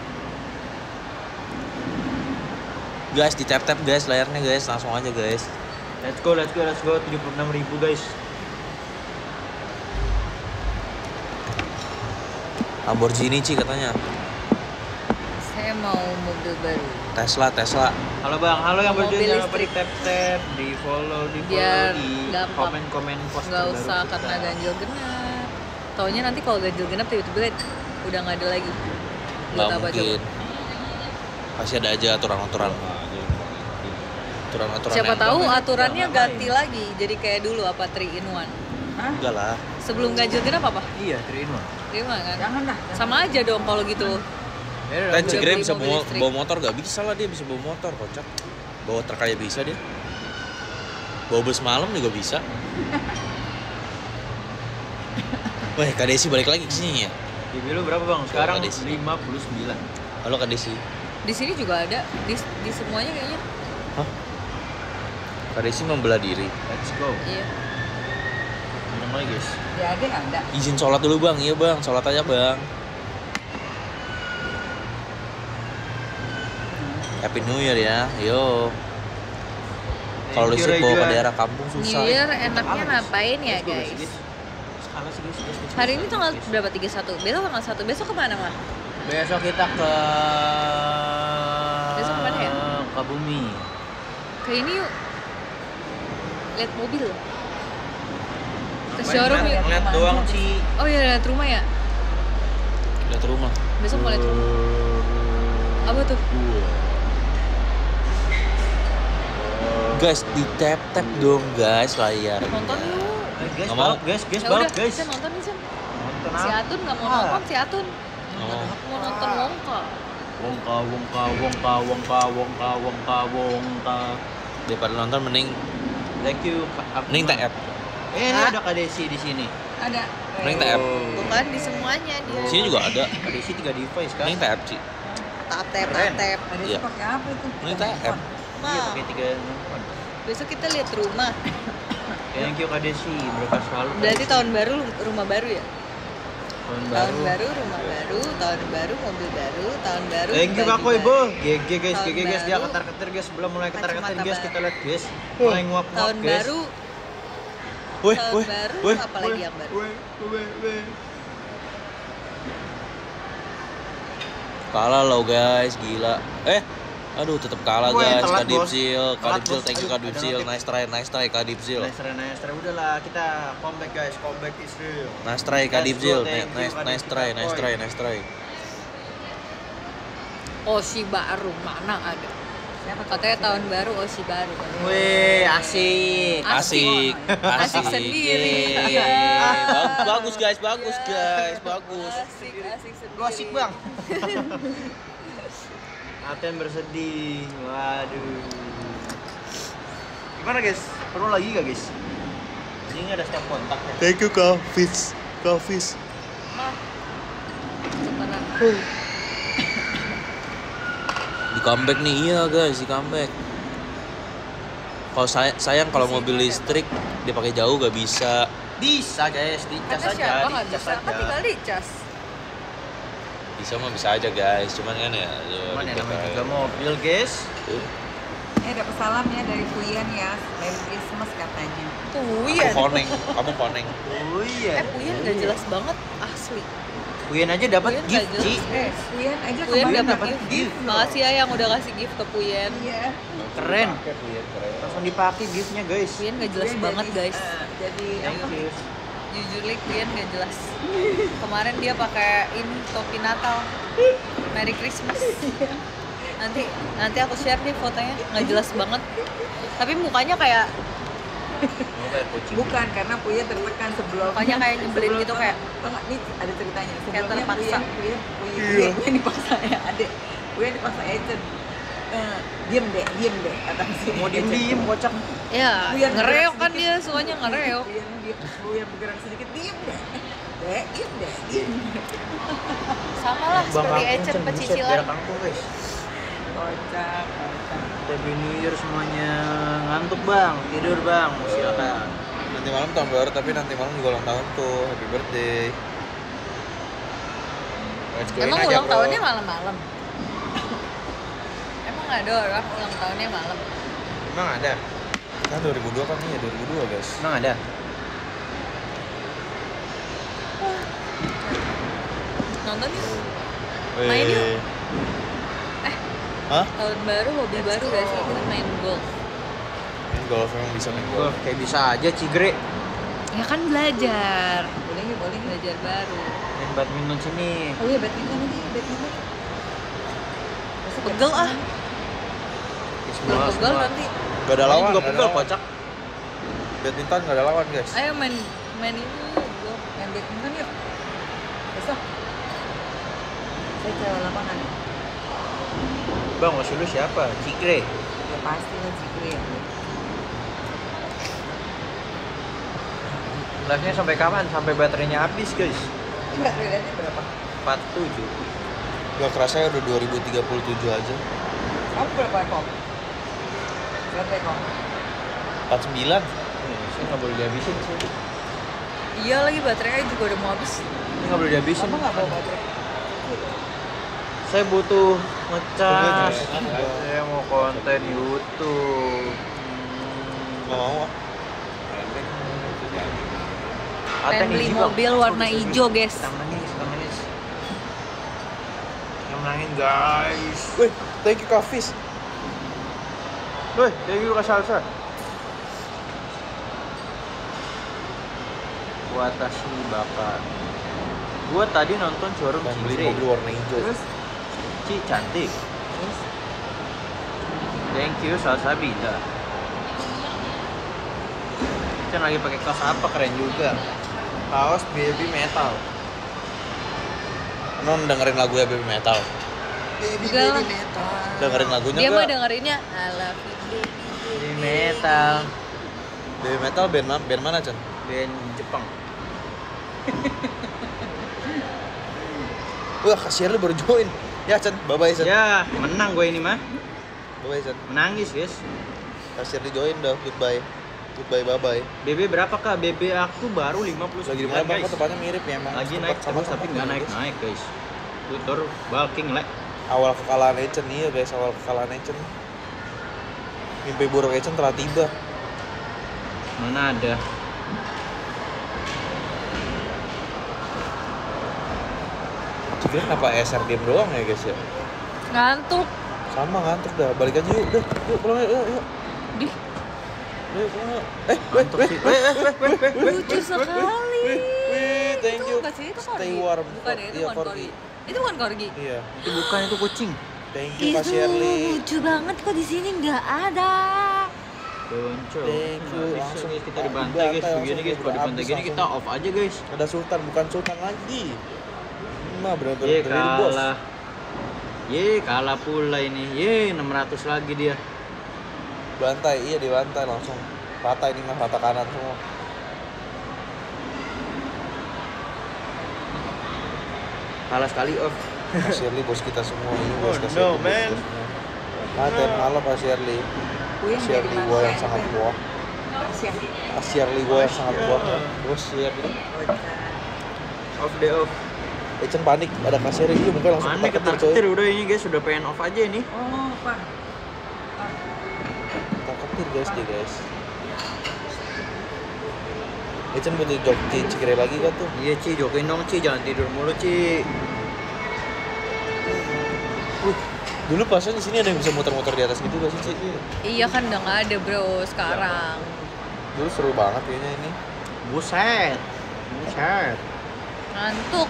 Guys, di tap tap guys layarnya guys, langsung aja guys. Let's go, let's go, let's go. tujuh puluh enam ribu, guys. Lamborghini Ci katanya. Saya mau mobil baru. Tesla, Tesla. Halo Bang, halo yang Mobil berjuang jangan lupa di listrik. tap tap, di follow, di follow, Biar di gampang. komen komen post Nggak terbaru usah kita. karena ganjil genap. Taunya nanti kalau ganjil genap tiba-tiba udah nggak ada lagi. Nggak Buat apa mungkin. coba? Pasti ada aja aturan-aturan. Aturan-aturan. Siapa yang- tahu Jangan aturannya ngapain. ganti lagi. Jadi kayak dulu apa three in one. Enggak lah. Sebelum ganjil genap apa? Iya, terima. Terima kan? Jangan lah. Sama aja dong kalau gitu. Ya, Kan udah Cigre beli bisa mobil bawa, listrik. bawa motor gak bisa lah dia bisa bawa motor kocak. Bawa truk aja bisa dia. Bawa bus malam juga bisa. Wah, Kak Desi balik lagi ke sini ya. Di Bilu berapa Bang? Sekarang Coba, Desi. lima puluh sembilan. Halo Kak Desi. Di sini juga ada. Di, di semuanya kayaknya. Hah? Kak Desi membela diri. Let's go. Iya. Minum lagi, guys. Di Ade ada. Izin sholat dulu bang, iya bang, sholat aja bang. Happy New Year ya, yo. Kalau Thank you, listrik bawa ke Rejuan. daerah kampung New susah. Year enaknya ngapain ya Let's go, guys? Skala sih, guys, guys, guys, Hari guys, ini tanggal guys. berapa? tiga puluh satu. Besok tanggal satu. Besok kemana mah? Besok kita ke Besok kemana ya? Ke Bumi. Ke ini yuk. Lihat mobil. Ke Main showroom ngeliat- yuk. ngeliat doang sih. Oh iya lihat rumah ya. Lihat rumah. Besok mau lihat rumah. Apa tuh? Guys, di tap tap dong guys layar. Nonton yuk. Eh, guys, Nggak mau. balap, guys, guys, Ya balap, udah, guys. kita nonton nih Sam. Nonton Si apa? Atun nggak mau Ah. nonton si Atun. Oh. Mau nonton Wongka. Wongka, wongka, wongka, wongka, wongka, wongka, wongka. Daripada nonton mending Thank you, Kak Akmal. mending tap. Eh, ini Hah? ada Kak Desi di sini. Ada. Mending tap. Bukan di semuanya dia. Sini juga ada. Kak Desi tiga device kan? Mending tap sih. Tap tap Keren. tap tap. Ada Iya. pakai apa itu? Ini tap. Iya, Ma, pakai tiga handphone. besok kita lihat rumah. Thank you Kak Desi, berkah selalu. Kak Berarti Desi. tahun baru rumah baru ya? Tahun Tahun baru. baru, rumah baru, tahun baru, mobil baru, tahun baru. Thank you baju Kak Koi, baru. Bu. G G guys, Tahun G G guys, dia baru. ketar-ketir guys. Belum mulai ketar-ketir Kacamata guys, baru. kita lihat guys. Mulai nguap-nguap Tahun guys. baru, Weh, tahun weh, baru, weh, apalagi weh, yang baru? weh, weh, weh. Kalah lo guys, gila. Eh, aduh tetap kalah Gua yang guys. telat, Kadip bos. Zil, Telat, Kadip Zil, bos. thank you Aduh, Kadip ada Zil. notif. Nice try, nice try Kadip Zil. Nice try, nice try. Udahlah, kita comeback guys, comeback Israel. Nice try Kadip Let's go, Zil. thank you, Nice Kadip nice try, nice Koi. try, nice try. Oshi baru, mana ada? Siapa tuh? Katanya tahun baru, Oshi baru. Weh, asik. Asik, Asik sendiri. Yeay. Bag- Bagus guys, bagus guys, bagus. Asik, asik sendiri. Lu asik bang. Aten bersedih. Waduh. Gimana guys? Perlu lagi gak guys? Ini ada setiap kontaknya. Thank you Kafis, Kafis. Mah, sebenarnya. Di comeback nih, iya guys, di comeback. Kalau saya sayang kalau mobil listrik dipakai jauh gak bisa. Bisa guys, dicas Kata aja, siapa nggak dicas bisa? Kan tinggal aja. dicas. Bisa mah bisa aja guys, cuman kan ya. Cuman ya ribet namanya aja. juga mobil guys. Eh dapat salam ya dari Puyan ya. Merry Christmas katanya. Puyen. Aku koneng, kamu koneng. Oh iya. Eh, Puyen gak jelas banget, asli. Puyen aja dapat Puyen gift nggak Ci. jelas. Eh, Puyan aja Puyen kemarin dapat dapat gift. Makasih ya yang udah kasih gift ke Puyen. Iya. Keren. Puyen keren. Langsung dipakai giftnya guys. Puyen gak jelas Puyen banget jadi, guys. eh, jadi Thank apa? you. Jujur li Puyen gak jelas. Kemarin dia pakai ini topi Natal. Merry Christmas. Nanti nanti aku share deh fotonya. Nggak jelas banget. Tapi mukanya kayak Mau kayak kucing. Bukan karena Puyan tertekan sebelum. Mukanya kayak nyebelin sebelum- gitu, kayak- Tau nggak, nih ada ceritanya. Sebelumnya terpaksa. Puyan, Puyan, Puyan, Iya. Puyan, Puyan dipaksa ya adek. Puyan dipaksa Ecen. Eh, diem deh, diem deh kata si Mau Ecen. diem-diem kocak. ya Puyen ngereok bergerak kan sedikit. dia sukanya ngereok. Puyan, diem, Puyan bergerak sedikit, diem deh. Deh, diem deh, diem. Sama lah Bang seperti Kangkung, Ecen Cen, buset, pecicilan. jarak kangkung guys. Kocak, kocak. Happy New Year semuanya. Ngantuk bang, tidur bang. Silakan. Nanti malam tahun baru, tapi nanti malam juga ulang tahun tuh. Happy birthday. Let's go Emang aja, ulang bro. tahunnya malam-malam? Emang ada orang ulang tahunnya malam? Emang ada? Kan dua ribu dua kan iya, dua ribu dua guys. Emang ada? Nonton yuk. Main yuk. Eh. Hah? Tahun baru, hobi baru gak sih? Kita main golf. Main golf emang bisa main Wah, golf. kayak bisa aja Cigre. Ya kan belajar. Boleh nggak, boleh nggak? Belajar baru. Main badminton sini. Oh iya, badminton aja, badminton. Masa Pegel ah. Ya, Kalau semua, pegel semua. nanti. Gak ada Ini lawan. juga nggak ada pegel lawan. kocak. Badminton gak ada lawan guys. Ayo main main ini golf. main badminton yuk. Besok. Saya cewek lapangan. Bang, maksud lu siapa? Cigre. Ya pasti lah Cikri ya. Live-nya sampai kapan? Sampai baterainya habis guys. Enggak, realitanya berapa? empat puluh tujuh. Gak kerasa ya udah dua ribu tiga puluh tujuh aja. Kamu berapa ekor? Berapa ekor? empat puluh sembilan. Nih, saya nggak boleh dihabisin sih. Iya lagi baterainya juga udah mau habis. Ini nggak boleh dihabisin. Kamu nggak bawa baterai? Saya butuh ngecas. Sebenarnya. Saya mau konten YouTube. Gak mau ah. Pengen beli hijau, Bang. mobil Oh, warna bisa, hijau, bisa. guys. Kita menangis, kita menangis. Kita menangis, guys. Wih, thank you Kafis. Woi, thank you Kak Salsa. Watashi bakar. Gua tadi nonton showroom Dan beli Cigre. mobil warna hijau. Terus? Ci cantik. Terus? Thank you Salsabila. Cen lagi pakai kaos apa keren juga. Kaos baby metal. Non dengerin lagu ya baby metal. Baby, Enggak lah. baby metal. Dengerin lagunya Dia mah gak? dengerinnya I love you baby. Di metal. Baby metal band, ma- band mana Chan? Band Jepang. Wah kasihan lu baru join. Ya Chan, bye bye Chan. Ya, menang gue ini mah. Bye bye Chan. Menangis, guys. Kasihan lu join dah, goodbye. Goodbye, bye bye. B B berapa kak? B B aku baru lima puluh Lagi di sembilan mana bang? guys. Kok tempatnya mirip ya emang. Lagi Tempat naik sama terus tapi tempat nggak mirip, naik guys. naik guys. Tutor bulking lek. Awal kekalahan Ecen iya guys, awal kekalahan Ecen. Mimpi buruk Ecen telah tiba. Mana ada? Cikri kenapa S R game doang ya guys ya? Ngantuk. Sama ngantuk dah, balik aja yuk, udah, yuk pulang yuk, yuk, yuk. Di Yuk, pulang yuk. Eh, weh, Ngantuk weh, sih. weh, weh, weh, weh, weh, lucu sekali. weh, weh, thank Itu you. bukan sih, itu Stay corgi. warm. Bukan ya, itu Iya, bukan corgi. corgi. Itu bukan corgi. Iya, Itu bukan, itu kucing. thank you Kak Shirley. lucu banget kok di sini nggak ada. Boncol. Thank you, Nggak bisa, langsung guys, kita dibantai, dibantai guys. langsung Begini guys, kalau dihabis, dibantai gini kita langsung. off aja guys. Ada Sultan, bukan Sultan lagi. Nah, bener-bener Ye dari bos. kalah. Ye kalah pula ini. Ye enam ratus lagi dia. Bantai, iya dibantai langsung. Rata ini mah, rata kanan semua. Kalah sekali off. Kak Shirley bos kita semua ini bos Oh, Kak no, Shirley, bos man. kita semua. Maten malah Kak Shirley. Wih, Kak Shirley gua yang sangat kuat. Siap. Kak Shirley gua yang sangat kuat. Bos Shirley. Off deh off. Ecen panik, ada Kak Shirley juga mungkin langsung Mana ketar-ketir coy. ketar-ketir udah ini guys, sudah pengen off aja ini. Oh, Pak. Ketar-ketir guys dia guys. Ecen butuh jok Cikri lagi kan tuh. Iya Ci, jokin dong Ci, jangan tidur mulu Ci. Uh, dulu pasnya di sini ada yang bisa muter-muter di atas gitu gak sih Ci? Iya kan udah nggak ada bro sekarang. Dulu seru banget kayaknya ini. Buset. Buset. Ngantuk.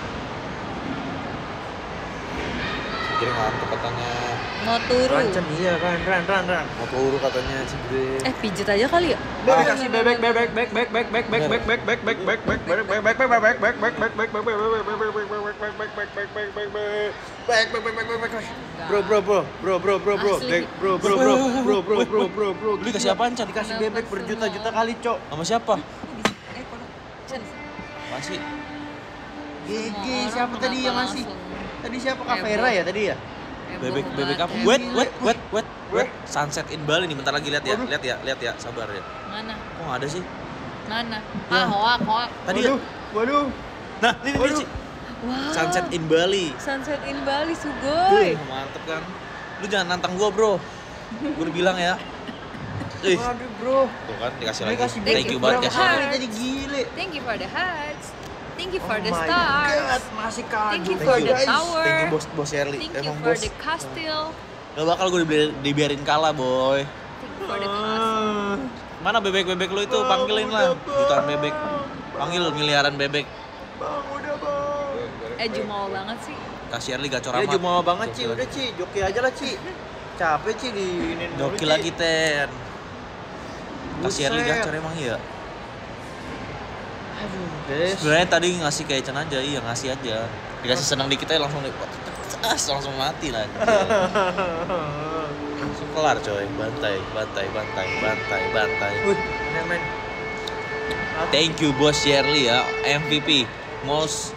Cikri ngantuk katanya. Mau turu. Rancen iya kan, ran ran ran. Mau turu katanya Cikri. Eh pijet aja kali ya. Bebek kasih bebek bebek bebek bebek bebek bebek bebek bebek bebek bebek bebek bebek bebek bebek bebek bebek bebek bro bro bro bro bro bro bro Asli. bro bro bro bro bro bro bro bro Lu dikasih apaan Chan? dikasih bebek berjuta-juta kali cok. Sama siapa? Eh, kodok. Cen. Masih. Gigi Semua siapa orang tadi yang kenapa ngasih? langsung Tadi siapa Kak heboh. Vera ya tadi ya? heboh Bebek bebek banget apa? ya. Wait wait wait wait wait. Sunset in Bali nih, bentar lagi lihat ya, lihat ya, lihat ya, sabar ya. Mana? Kok nggak ada sih? Mana? Ah hoak hoak. Tadi ya. Waduh. Nah, ini nih Ci. Wow. Sunset in Bali. Sunset in Bali sugoi. Tuh, mantep kan. Lu jangan nantang gua, Bro. Gua udah bilang ya. Ih, Waduh bro. tuh kan dikasih lagi. Dikasih Thank Thank you you banget for Kak the Shirley. heart. Jadi gile. Thank you for the hearts. Thank you for Oh the my stars. God, masih kado. Thank you Thank for you, the guys. tower. Thank you bos bos Shirley. Thank you Emang for bos. the castle. Gak bakal gue dibiarin, dibiarin kalah, boy. Thank you for the castle. Mana bebek-bebek lu itu? Panggilin lah. Jutaan bebek. Panggil miliaran bebek. Bang, udah bang. Eh jumawa banget sih. Kak Shirley gacor Ya amat. jumawa banget Ci, Joki udah lagi. Ci, joki aja lah Ci. Capek Ci di ini dulu, Joki Ci. lagi, Ten. Kak Shirley Buset. gacor emang iya. Aduh, Des. Sebenarnya tadi ngasih kayak Chen aja, iya ngasih aja. Dikasih senang dikit aja langsung as langsung mati lah. Langsung kelar coy, bantai, bantai, bantai, bantai, bantai. Wih, men men. Thank you bos Shirley ya, M V P, most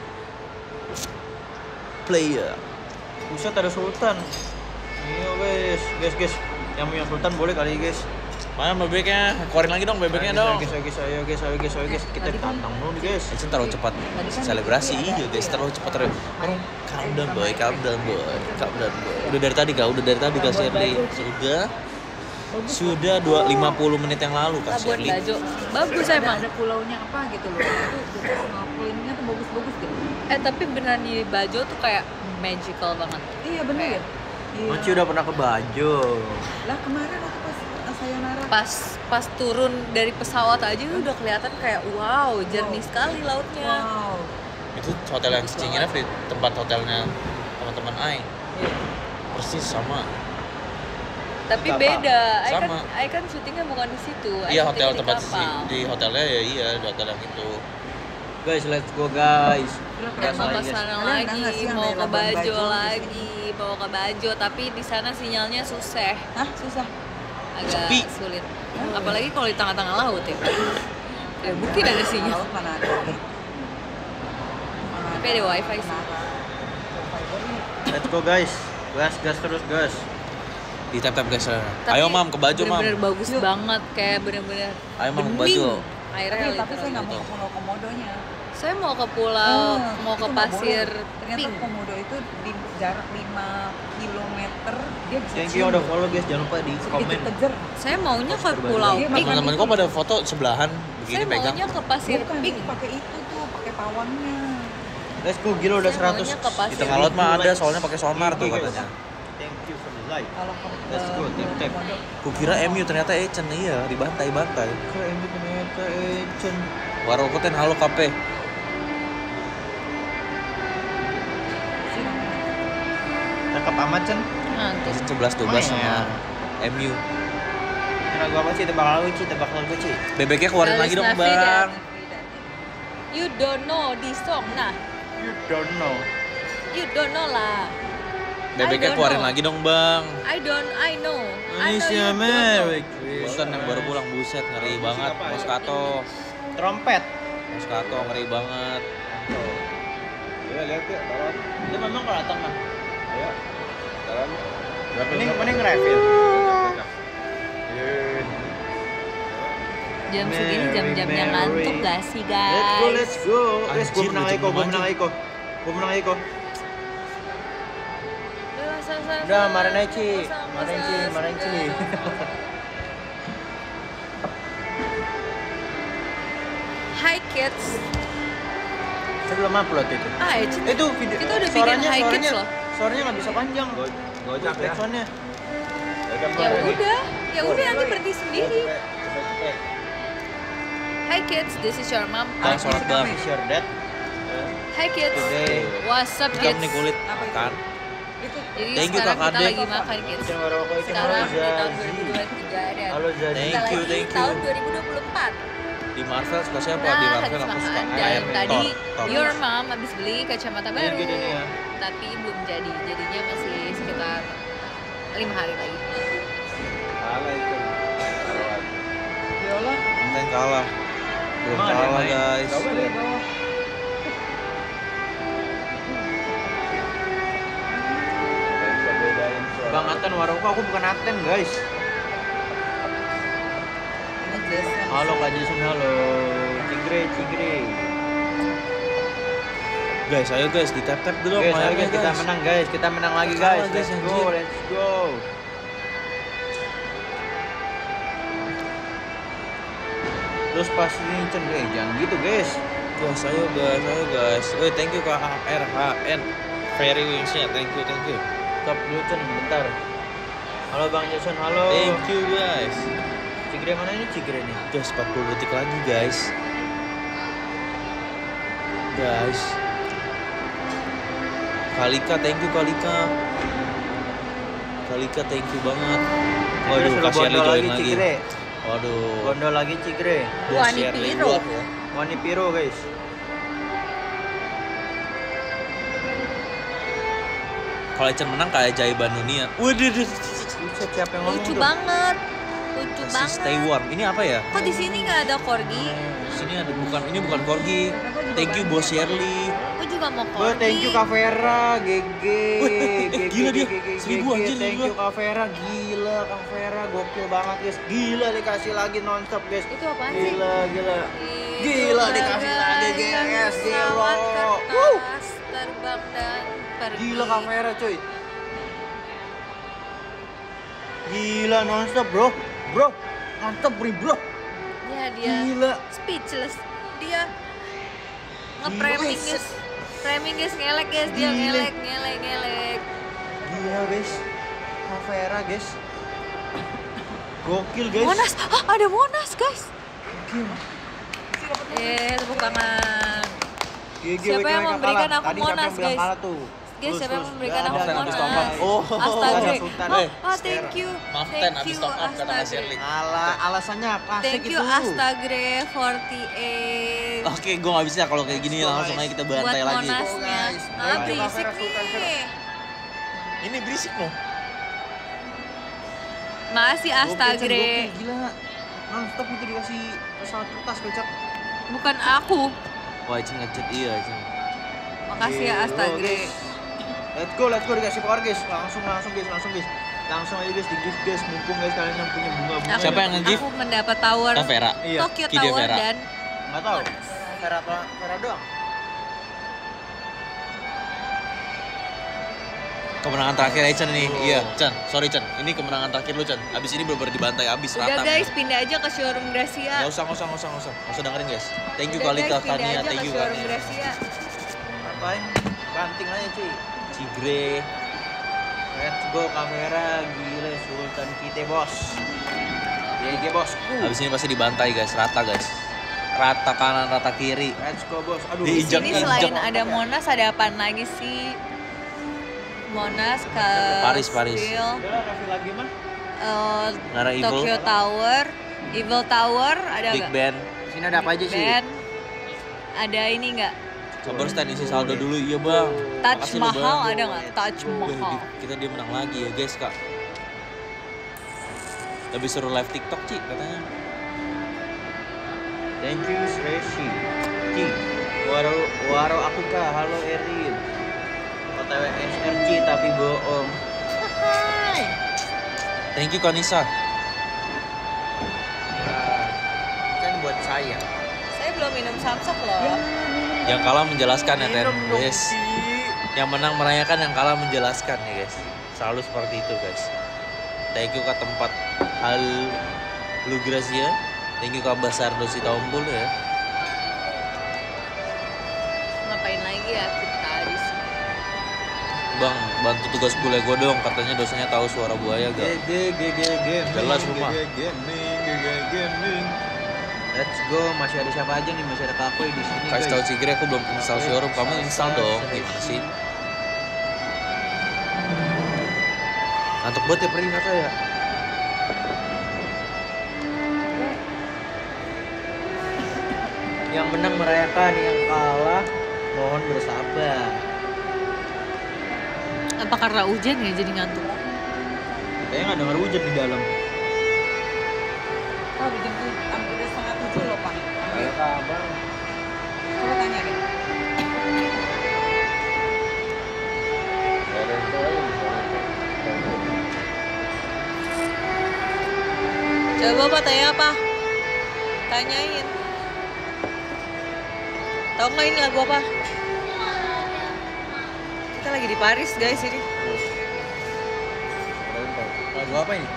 player. Buset ada Sultan. Iya guys, guys guys. Yang punya Sultan boleh kali guys. Mana bebeknya? Keluarin lagi dong bebeknya Ayo, dong. Guys, ayo guys, ayo guys, ayo guys, ayo guys. Kita ditantang dulu nih guys. Itu terlalu cepat selebrasi, iya guys, terlalu cepat terus. Orang calm down boy, calm down boy, calm down boy. Udah dari tadi kak, udah dari tadi kak Shirley. Sudah, sudah dua lima puluh menit yang lalu kak Labuan Shirley. Bajo. Bagus Ada, emang. ada pulaunya apa gitu loh. Itu snorkelingnya tuh bagus-bagus gitu. Eh tapi beneran di Bajo tuh kayak magical banget. Iya bener ya. Iya. Mochi udah pernah ke Bajo. Lah kemarin waktu pas sayonara. Pas pas turun dari pesawat aja udah kelihatan kayak wow, jernih sekali lautnya. Wow. Itu hotel yang Cici nginep di tempat hotelnya teman-teman Ai. Iya. Persis sama. Tapi Kapal. beda. Ai kan Sama. Ai kan syutingnya bukan di situ. Ai Iya syutingnya hotel di tempat kapal. si- di hotelnya ya iya di hotel yang itu. Guys, let's go guys. Udah Dan kerasa mau lagi, ke guys. sana Kalian udah nggak lagi, sih yang mau dari ke Labuan Bajo Bajo lagi, mau ke Bajo, tapi di sana sinyalnya susah, Hah, susah. agak Sepi. sulit. Apalagi kalau di tengah-tengah laut ya. Ya mungkin ada sinyal. Laut mana ada. Mana Tapi ada ada wifi sih. menara. Fiber nih. Let's go guys. Gas gas terus gas. Di tap tap guys. Tapi Ayo mam ke baju mam. bener-bener bagus banget, kayak bener-bener Ayo mam ke bening baju. airnya. Tapi, tapi saya literal. nggak mau ke Pulau Komodonya. Saya mau ke pulau, Ah, mau itu ke nggak pasir boleh. Ternyata pink. Komodo itu di jarak lima kilometer dia bisa Thank you udah follow guys, jangan lupa di komen. kejar. Saya maunya ke pulau Iya, pink. Teman-teman kok pada foto sebelahan Saya begini pegang. maunya ke pasir Bukan, pink. pakai itu tuh, pakai pawangnya. Let's go, gila udah Saya seratus. maunya ke pasir Di tengah laut mah ada soalnya pakai sonar tuh Guys. katanya. Thank you for the like. Kalau ke Let's go, tap, tap. Komodo. Kukira M U ternyata Ecen iya dibantai-bantai. Keren ini ternyata Ecen. Warokoten halo K P. Cakep amat Cen. Nah, tuh. sebelas dua belas sama M U. Kira gua apa sih tebak lagu Ci, tebak lagu Ci. Bebeknya keluarin Galis lagi dong Nafi bang. dan- You don't know this song, nah. You don't know. You don't know lah. Bebeknya I don't keluarin know. lagi dong bang. I don't, I know. I know Indonesia you don't know. Merry Bukan yang baru pulang buset ngeri banget. Moscato, Trompet. Moscato ngeri banget. Ya lihat ya, taruh. Itu memang kelihatan mah. Ayo. Jalan. Berapa Mending berapa? mending refill. Yeay. Jam segini Mary, jam-jamnya Mary. ngantuk gak sih Let's go, guys? let's go. Let's go Anjir, menang udah Eko, jam gua enam menang aja. Eko. Gua menang Eko. Udah, sa- sa- Udah, sa- marahin aja, Ci. sa- sa- Marahin, Ci. sa- Marahin, Ci. Hi kids. Saya belum upload itu. Ah, ya, Cint. Itu video. Kita udah bikin suaranya, Hi Kids suaranya, loh. Suaranya nggak bisa panjang. Go- Gojek ya. Backsoundnya. Ya udah, ya udah nanti berhenti sendiri. Cepet-cepet. Hi kids, this is your mom. Bang sholat bang. Share that. Hi kids, Today. what's up Kita kids? nih kulit Apa itu? makan. Itu Jadi Thank you, sekarang Kak kita Ade. lagi makan kids. Jangan rokok itu. Sekarang Halo, di tahun Zazi. dua ribu dua puluh tiga dan Halo Zazi. Thank kita you, lagi thank di you. tahun dua ribu dua puluh empat. Di Marvel suka siapa? Nah, Di Marvel habis aku suka makan. Iron Dan Man. tadi Thor. Thor. your mom habis beli kacamata Ini baru, gini nih ya. tapi belum jadi. Jadinya masih sekitar lima hari lagi. Kalah itu. Taruhan. Yolah. Konten kalah. Belum Emang ada yang kalah main? guys. Coba lihat. Nggak bisa bedain suara. Bang Aten Waroko, aku bukan Aten guys. Ini Jason. Halo Kak Jason, halo. Cigre, Cigre. Guys, ayo guys di tap tap dulu Guys, ayo layarnya, guys, kita menang guys, kita menang lagi guys. Kalah, guys, Let's go, anjir. let's go. Terus pas ini Cen, eh jangan gitu guys. Guys, ayo guys, ayo guys. Eh, thank you Kak R H N. Very wingsnya, thank you, thank you. Stop dulu Cen, bentar. Halo Bang Jason, halo. Thank you guys. Cigre mana ini Cigre nih? Guys, empat puluh detik lagi guys. Guys. Kalika, thank you Kalika. Kalika, thank you banget. Waduh, Cigre, kasih suruh Ali gondol join lagi lagi. Cigre. Waduh. Gondol lagi Cigre. Bos Wani Shirley Piro. buat ya. Wani Piro guys. Kalau Ecen menang kayak Jaiban dunia. Waduh, Buset, siapa yang ngomong Lucu tuh? banget, lucu si banget. Stay Warm. Ini apa ya? Kok di sini nggak ada corgi? Di sini ada bukan ini bukan corgi. Thank you Bos Shirley. Aku juga mau Oh, corgi. thank you Kak Vera, G G. Wih, eh, G G, gila dia. G G, Seribu G G. anjir, Thank gila. you Kak Vera, gila Kak Vera, gokil banget guys. Gila dikasih lagi nonstop guys. Itu apaan sih? Gila, gila. Itu Gila, dikasih lagi, bagaikan guys. Gila. pesawat Wuh. kertas terbang dan pergi. Gila Kak Vera cuy. Gila nonstop bro. Bro, nonstop bro, bro. Ya dia Gila. speechless. Dia nge-framing Gila, guys. Framing guys, ngelek guys, dia Gila. ngelek, ngelek, ngelek. Gila guys. Kak Vera guys. Gokil guys. Monas, ah, ada Monas guys. Gokil. Eh, tepuk tangan. G G, Siapa W K W yang kalah. memberikan aku Tadi siapa Monas, yang bilang guys? kalah tuh? Guys, Terus, siapa yang terus. memberikan Gak aku ada, habis Monas? top up. Oh, Astaga. ada Sultan. Oh, Eh, oh, thank you. Maaf Thank Ten, habis you, top up kata Kak Astagre. Shirley. Ala, alasannya apa sih Thank you gitu? Astagre forty eight. Oke, gue gak bisa kalau kayak gini Let's go, langsung guys. aja kita Buat bantai lagi. Monasnya. guys. Ah, Ayo, berisik Kak Vera, Sultan, nih. Ini berisik loh. Makasih Gokil, Astagre. gokil, gila. Nonstop itu dikasih pesawat kertas kocak. Bukan aku. Wah, Ecen ngechat iya, Ecen. Makasih ya Gila, Astagre. guys. Let's go, let's go dikasih power guys. Langsung, langsung guys, langsung guys. Langsung aja guys di gift guys, mumpung guys kalian yang punya bunga-bunga. Aku- Siapa yang nge-gift? Aku mendapat tower Tavera. Iya. Tokyo Kide Tower Vera. dan Enggak tahu. Vera Vera doang. Kemenangan terakhir ya Chan nih. Iya, Chan. Sorry Chan. Ini kemenangan terakhir lu Chan. Abis ini bener-bener dibantai abis udah rata. guys, pindah aja ke showroom Nggak Gracia. usah, nggak usah, nggak usah, nggak usah. Nggak usah dengerin guys. Thank you Udah, Kalita, guys, pindah Kania, aja thank ke you showroom Kania. Gracia. Ngapain? Banting aja cuy. Cigre. Let's go kamera, gile Sultan kita bos. G G bos. Abis ini pasti dibantai guys, rata guys. Rata kanan, rata kiri. Let's go bos. Aduh. Di- Di sini Injak- selain injak. ada Monas, ada apaan lagi sih? Monas ke Paris, Paris. Steel, Udah kasih lagi mah. eh, Nara Evil. Tokyo Tower, Evil Tower, ada Big nggak? Ben. Sini ada apa aja Big sih? Ben. Ada ini nggak? Sabar stand isi saldo dulu, iya bang. Taj Makasih lu, Mahal Bang. ada nggak? Taj Wih, Mahal. di- kita dia menang lagi ya guys kak. Lebih seru live TikTok Ci katanya. Thank you Reshi. Ci. Waro waro aku kah? Halo Erin. O T W S R C tapi bohong. Thank you Kanisa. Kan buat saya. Saya belum minum samsak loh. Yang kalah menjelaskan ya Ten. Minum dong, Guys. Ci. Yang menang merayakan, yang kalah menjelaskan ya guys. Selalu seperti itu guys. Thank you ke tempat Hal Lu Gracia. Thank you ke Basar Dosi Tombol ya. Ngapain lagi ya kita di sini? Bang, bantu tugas kuliah gue dong. Katanya dosennya tahu suara buaya G gak? G G G gaming. Jelas rumah. G G gaming, G G gaming. Let's go. Masih ada siapa aja nih? Masih ada Kakoi di sini. Kasih guys. tahu Cigre aku belum install showroom. Kamu install dong. Gimana sih? Ngantuk banget ya perih kata ya. Yang menang merayakan, yang kalah mohon bersabar. Apa karena hujan ya jadi ngantuk? Kayaknya nggak dengar hujan di dalam. Oh, dijemput hampir udah setengah tujuh loh, Pak. Kayak kabar. Coba tanya deh. Coba Pak tanya apa? Tanyain. Tahu nggak ini lagu apa? Kita lagi di Paris guys ini. Lagu apa ini?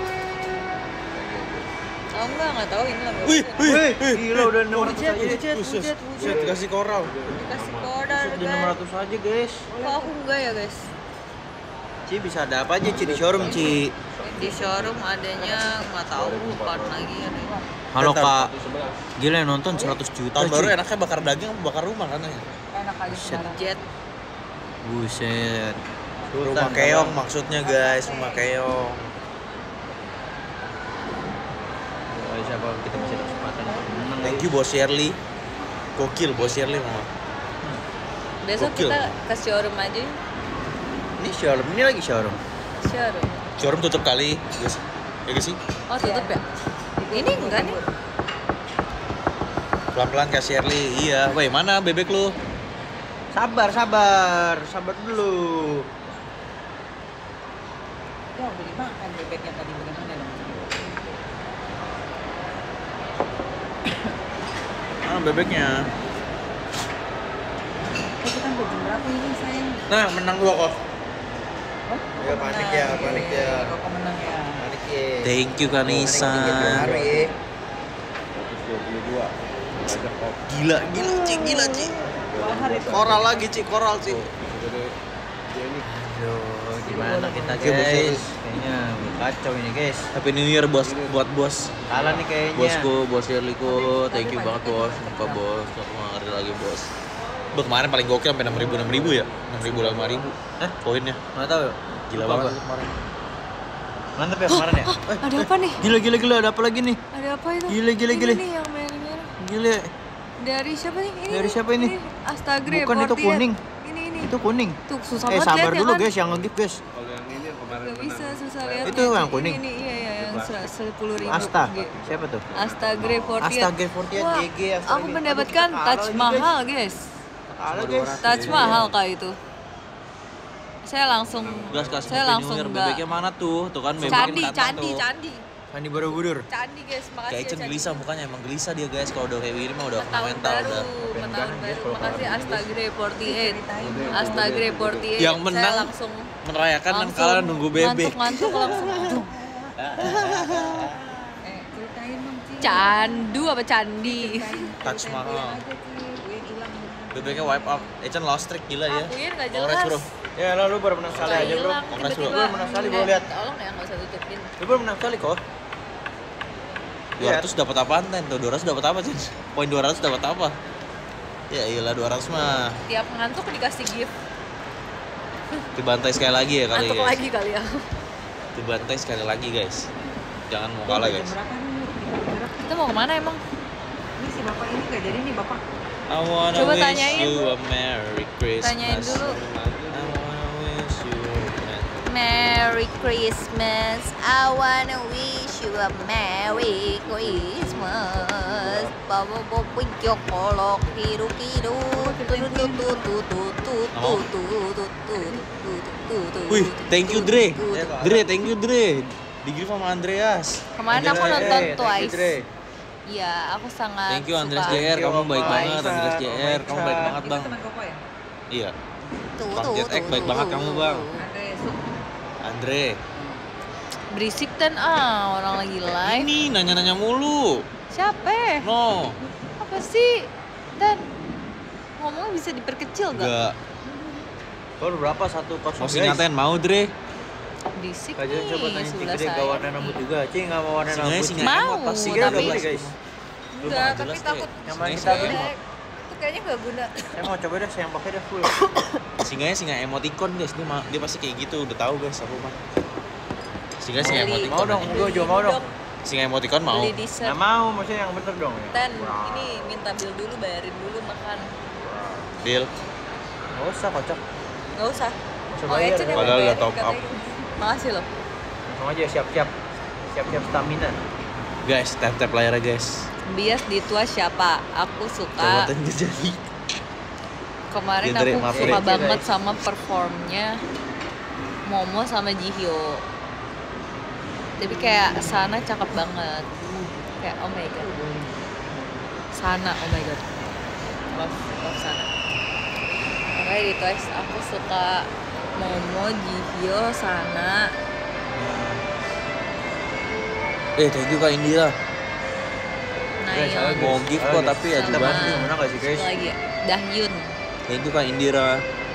Tahu nggak? Nggak tahu ini lagu apa. Wih, wih, Wih, gila udah enam ratus aja. Hujan, Buset, hujan, buset, hujan. dikasih koral. Dikasih kodar Udah enam guys. ratus aja, guys. Kok aku enggak ya guys? Ci bisa ada apa aja Ci di showroom, Ci? Di showroom adanya nggak tahu bukan lagi ada. Halo Kak. Gila yang nonton seratus juta. Tahun Ci. baru enaknya bakar daging apa bakar rumah katanya? Enak aja sebenarnya. Jet. Buset. Rumah keong maksudnya guys, rumah keong. Oh, siapa kita masih ada kesempatan untuk menang. Thank you Bos Shirley. Gokil Bos Shirley mama. Besok Gokil. kita ke showroom aja. yuk. Ini showroom, ini lagi showroom. Showroom. Showroom tutup kali, guys. Ya guys sih. Oh tutup ya? Ini enggak nih. Pelan-pelan Kak Shirley. Iya. Woi, mana bebek lu? Sabar, sabar, sabar dulu. Ya udah dimakan bebeknya tadi bagaimana dong? Ah, bebeknya. Eh, kita udah jam berapa ini sayang? Nah, menang gua kok. Oh, Ya, panik ya, panik ya. Kok menang ya? Panik ya. Thank you Kanisa. Baru ya. Gila, gila, Ci, gila, Ci. Mahal itu. Koral lagi, Ci, koral, Ci. Aduh, gimana kita Oke, Bos Shirley. guys? Kayaknya kacau ini guys. Happy New Year bos, buat bos. Kalah nih kayaknya. Bosku, Bos Shirley ku, thank you banget bos. Muka bos, aku nggak ngerti lagi bos. Bos kemarin paling gokil sampai enam ribu enam ribu ya, enam ribu lima ribu. Hah? Poinnya, Nggak tahu. gila Lupa banget gua. kemarin. Mantap ya kemarin ya. Ada apa nih? Gila gila gila ada apa lagi nih? Ada apa itu? Gila, gila, Ini gila. nih yang merah-merah. Gila. Dari siapa nih? Ini Dari nih, siapa ini? Astagre. Bukan, itu Fortier. kuning. Ini ini. Itu kuning. Tuh susah Eh banget sabar liatnya dulu kan. guys yang nge-gift guys. Kalau yang ini yang kemarin Gak bisa susah lihat. Itu yang kuning. Ini, ini iya iya yang sepuluh ribu. Asta. Siapa tuh? Astagre Fortier. Astagre Fortier, Wah, G G, Astagre. aku mendapatkan Aduh, kita Taj kalah lagi, Mahal guys. Kalah guys. Taj Mahal kah itu? saya langsung Gas gas saya langsung B nggak B K mana tuh? Tuh kan bebek candi datang candi tuh. candi Candi Borobudur. candi guys, makasih Kayak ya Chen candi. gelisah mukanya, emang gelisah dia guys. Kalau udah kayak Wiri mah udah kena tahun mental baru, udah. tahun baru. Makasih Astagre empat delapan. Astagre empat delapan. Yang menang saya langsung Merayakan dan langsung kalah nunggu bebek. Ngantuk-ngantuk langsung. Aduh, Eh, ceritain dong, Ci. candu apa candi? Ceritain, Taj ceritain Mahal. Uyen aja, Ci. Uyen hilang. Bebeknya wipe out. Echan lost streak gila ya. Aku ya nggak Kongres, jelas. bro. Ya lah lu baru menang sekali Nggak aja bro. hilang, Kongres, bro. tiba-tiba. Lu menang sekali, bro, Eh, lihat. Tolong ya nggak usah tutupin. Lu baru menang sekali kok. dua ratus dapat apaan Ten? Tuh dua ratus dapat apa Cen? Poin dua ratus dapat apa? Ya iyalah dua ratus mah. Tiap ngantuk dikasih gift. Dibantai sekali lagi ya kali Ngantuk guys. lagi kali ya. Dibantai sekali lagi guys. Jangan mau Lu kalah jam guys. berapa nih? Jam berapa? Kita mau kemana emang? Ini si bapak ini nggak jadi nih bapak. I wanna Coba wish tanyain. you a Merry Christmas. Tanyain dulu. I wanna wish you a Merry Christmas. I wanna wish you a Merry Christmas. Bawa bopi jokolok kiru kiru. Tutu tutu tutu tutu tutu tutu tutu. Wih, thank you Dre. Dre, thank you Dre. Di gift sama Andreas. Kemarin aku Andreas, nonton Eh, thank you, Twice. Dre. Iya, aku sangat Thank you Andreas suka. J R, kamu baik Om banget Aisyah, Andreas J Om R, kamu baik Aisyah. banget Itu bang. teman Koko ya? Iya, Tuh, Bang tuh, Jet X tuh, baik banget tuh. kamu, Bang. Andre Suk. Andre. Berisik dan ah orang lagi live. Ini nanya-nanya mulu. Siapa? No, Apa sih? Dan ngomongnya bisa diperkecil gak? enggak. Kau berapa satu kosong Mau guys? singaten mau Dre. Berisik Kajian nih coba tanya Ci sebelah Gede saya. gak warna rambut juga. Ci nggak mau warna Singanya rambut. singa Mau, emot pasti Ci Gede udah tapi- beli guys. Lu Enggak, nggak tapi jelas, takut. Dre. Yang mana Singanya kita singa beli? emot. Itu kayaknya gak guna. Saya mau coba deh, saya yang pakai deh full. Singanya singa emoticon guys, dia, ma- dia pasti kayak gitu, udah tahu guys aku mah. Singa singa Beli. emoticon. Mau dong, aja. gue juga mau dong. Singa emoticon mau. Beli dessert. Nggak mau, maksudnya yang bener dong. ya. Dan Wah. ini minta bill dulu, bayarin dulu makan. Deal. Nggak usah kocok. Gak usah. Usah Oh, bayar, Ecen yang padahal mau udah bayarin top up. katanya. Makasih loh. Langsung aja siap-siap. Siap-siap stamina. Guys, tap tap layarnya guys. Bias di tua siapa? Aku Coba suka. tanya jadi. Kemarin Ya, Dre, aku maaf, suka Dre. banget sama performnya Momo sama Jihyo. Tapi kayak Sana cakep banget. Kayak oh my god. Sana, oh my god. Love, love Sana. Makanya di Twice aku suka Momo, Jihyo, Sana. Eh, thank you Kak Indira. Guys, salah, Nayeon. Mau guys. gift Salah, kok guys. tapi ya Sama- gimana? Bantu, mana nggak sih guys? Satu lagi ya, Dahyun. Thank you Kak Indira.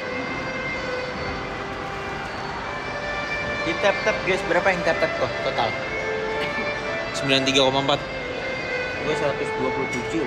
Di tap-tap guys, berapa yang tap-tap kok total? sembilan puluh tiga koma empat. Gue seratus dua puluh tujuh.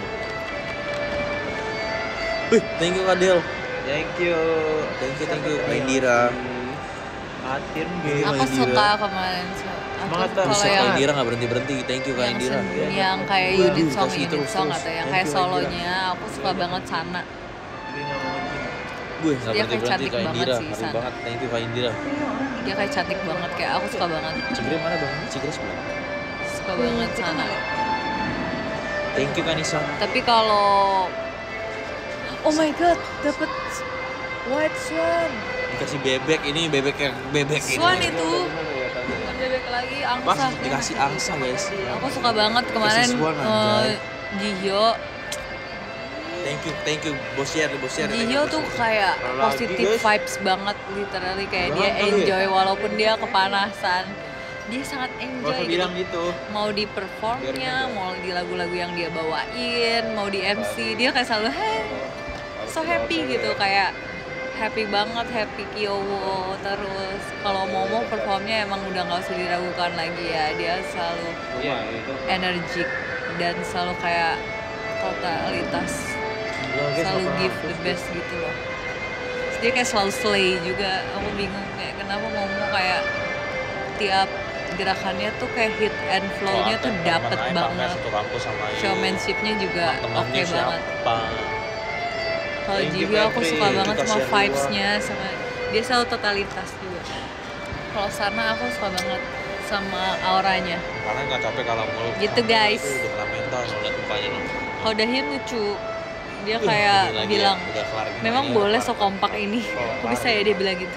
Wih, thank you Kak Del. Thank you. Thank you, thank you Kak Indira. Atin Iya, Aku Indira. suka kemarin. so- Aku Semangat, Bang. kalau Buset, Kak yang Indira nggak berhenti berhenti. Thank you Kak yang, Indira. sen- yang kayak Waduh, unit song, kasih unit terus, song terus. atau yang Thank kayak you, solonya, aku suka banget Sana. Dia nggak mau ngajin. Gue nggak Dia berhenti kayak berhenti cantik Kak banget Indira. sih, Haru San. banget. Thank you Kak Indira. Dia kayak cantik banget, kayak aku suka banget. Cigre mana bang? Cigre sebelah. Suka banget Sana. Thank you Kanisa. Tapi kalau oh my god, dapat white swan. Dikasih bebek ini bebek yang bebek ini. Swan itu. Bukan bebek lagi, Pas angsa. dikasih angsa guys. Aku suka banget kemarin Dikasih swan, eh, anjay. Jihyo. Thank you, thank you. Bos share, bos share. thank you, Jihyo bos tuh share. kayak Lagi, positive guys. vibes banget, literally kayak dia Banget kali. enjoy walaupun dia kepanasan. Dia sangat Gak enjoy usah gitu. bilang gitu. Mau di performnya, Biarin aja. mau di lagu-lagu yang dia bawain, mau di M C, dia kayak selalu hey, so happy gitu, kayak happy banget, happy Kyowo. Terus kalau Momo performnya emang udah nggak usah diragukan lagi ya, dia selalu Iya, itu. energik dan selalu kayak totalitas, selalu give the best gitu loh. Terus dia kayak selalu slay juga. Aku bingung kayak kenapa Momo kayak tiap gerakannya tuh kayak hit and flow-nya tuh Teman-teman dapet aja, banget. pamer satu kampus sama Ayu. Showmanship-nya juga oke Temennya banget. siapa? Kalau Thank you, Jihyo aku Febri. suka Itu banget sama kasihan gua. vibes-nya, sama dia selalu totalitas juga. Kalau Sana aku suka banget sama auranya. Karena nggak capek kalau mulu. Gitu, guys. Itu udah kena mental ngeliat mukanya loh. Kalau Dahyun lucu, dia Ih, kayak gini lagi bilang, ya, udah kelar gini memang lagi, boleh udah so kelar. kompak ini. Oh, Kok bisa ya dia bilang gitu.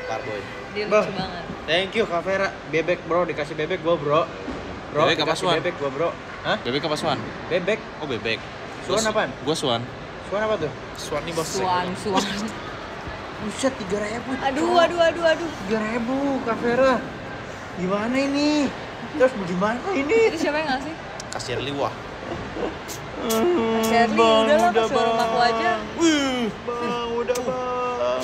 Parboy. Dia Bang. lucu banget. Thank you Kak Vera. Bebek bro, dikasih bebek gua bro. Bro, Bebek apa dikasih Swan? bebek gua bro. Hah? Bebek apa Swan? Bebek. Oh bebek. Swan Gua- apaan? Gua Swan. Swan apa tuh? Swan nih bos. Suan, suan. Buset tiga ribu. Aduh, aduh, aduh, aduh. tiga ribu Kak Vera. Gimana ini? Terus gimana ini? Itu siapa yang ngasih? Kasir liwah. Shirley, udah lah ke showroom aku aja. Wih, bang, udah bang.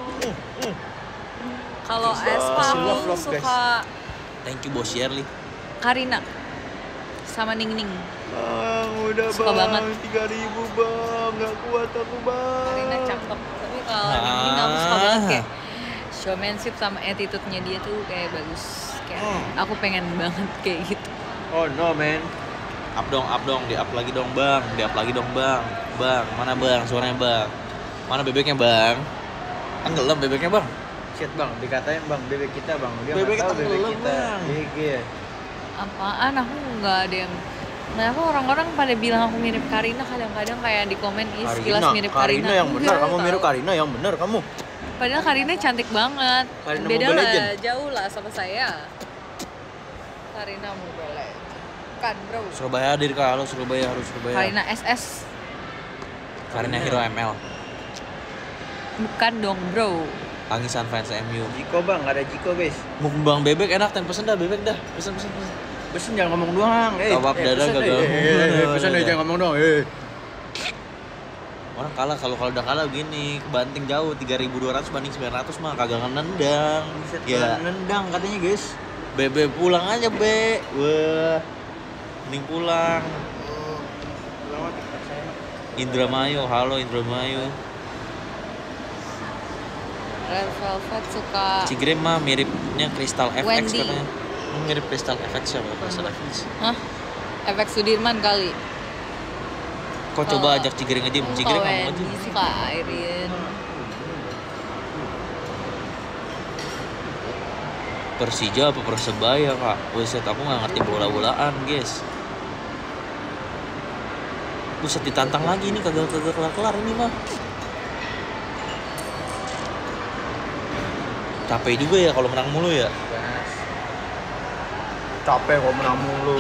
Kalau Terus, Espa uh, aku love, love, suka Thank you bos Shirley. Karina sama Ning Ning. Bang, udah Suka bang. banget. tiga ribu bang, nggak kuat aku bang. Karina cakep. Tapi kalau Ah. Ning Ning aku suka banget kayak showmanship sama attitude-nya dia tuh kayak bagus. Kayak aku pengen banget kayak gitu. Oh no man. Up dong, up dong, di up lagi dong bang, di up lagi dong bang, bang, mana bang, suaranya bang, mana bebeknya bang, tenggelam bebeknya bang, Shit bang, dikatain bang, bebek kita bang. Dia Bebek nggak tahu bebek tenggelam, kita. Bang. G G. Apaan? Aku nggak ada yang. Kenapa orang-orang pada bilang aku mirip Karina kadang-kadang kayak di komen ih sekilas mirip Karina. Karina yang benar, Enggak, kamu mirip tahu. Karina yang benar kamu. Padahal Karina cantik banget. Karina Beda Mobile lah, Legend. jauh lah sama saya. Karina Mobile Legend. Kan bro. Surabaya hadir kak, halo Surabaya, harus Surabaya. Karina S S. Karina Hero M L, Bukan dong bro. tangisan fans M U. Jiko bang, nggak ada Jiko guys. Mukbang bebek enak, ten pesen dah bebek dah, pesen pesen pesen. Pesen jangan ngomong doang. Eh, Kabab eh, dada pesen, gagal. eh, eh, eh, eh, Pesen Dada. aja jangan ngomong doang. Eh. Orang kalah, kalau kalau udah kalah begini, kebanting jauh, tiga ribu dua ratus banding sembilan ratus mah kagak nendang. Buset, Ya, nendang katanya guys. bebe pulang aja be, wah, mending pulang. Indramayu, halo Indramayu. Red Velvet suka Cigrem mah miripnya Crystal F X Wendy. katanya. Hmm, mirip Crystal F X siapa? Crystal F X. Hah? Efek Sudirman kali. Kok coba ajak Cigrem aja, Cigrem Suka ngomong aja. Wendy, suka Irene. Persija apa Persebaya kak? Buset, aku nggak ngerti bola-bolaan guys. Buset, ditantang lagi nih, kagak kagak kelar-kelar ini mah. Capek juga ya kalau menang mulu ya. Capek kok menang mulu.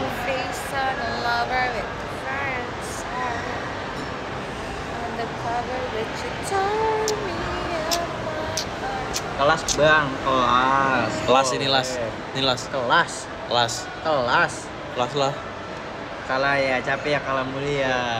Kelas bang, kelas. Kelas ini las, ini las, Kelas, kelas, kelas. kelas lah. Kalah ya, capek ya kalah mulia.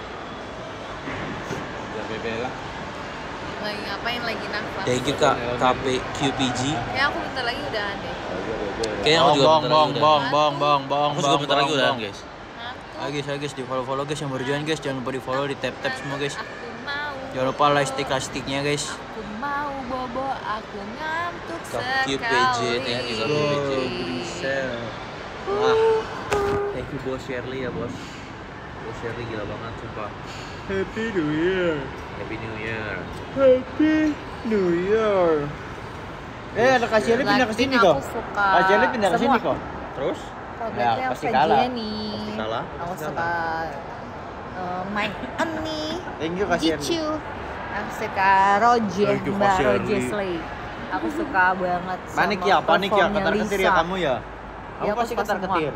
Lagi ngapain lagi nafas? Thank you kak, K P Q P G. Kayak aku bentar lagi udahan deh. Kayaknya aku juga bong, bentar bong, lagi bong, udah. bong, bong, bong, Aku juga bentar lagi udah guys. Ayo guys, ayo guys, di follow follow guys yang baru join guys, jangan lupa di follow, di tap tap semua guys. Aku mau. Jangan lupa like stick sticknya guys. Aku mau bobo, aku ngantuk Kak Q P J, sekali. thank you Kak Q P J. Wah, thank you bos Shirley ya bos. Bos Shirley gila banget sumpah. Happy New Year. Happy New Year. Happy New Year. Eh, ada Kak Shirley pindah ke sini Blackpink kok. aku suka Kak Shirley pindah ke sini semua. kok. Terus? Kalau Ya, Blackpink aku pasti suka kalah. Jennie. Pasti kalah. Aku Pasti suka uh, Mike Annie. Thank you Kak Shirley. Ichu. Aku suka Roger, Thank you, Kak Mbak Shirley. Roger Slay. Aku suka banget sama Panik ya, panik ya, performnya ketar-ketir ya Lisa. kamu ya. Kamu Ya, aku pasti suka ketar-ketir.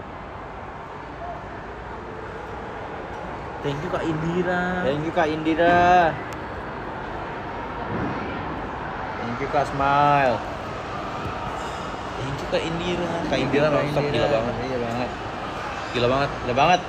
Thank you Kak Indira. Thank you Kak Indira. Thank you Kak Smile. Thank you Kak Indira. Kak Indira nonton gila banget. Gila banget. Gila banget. Gila banget.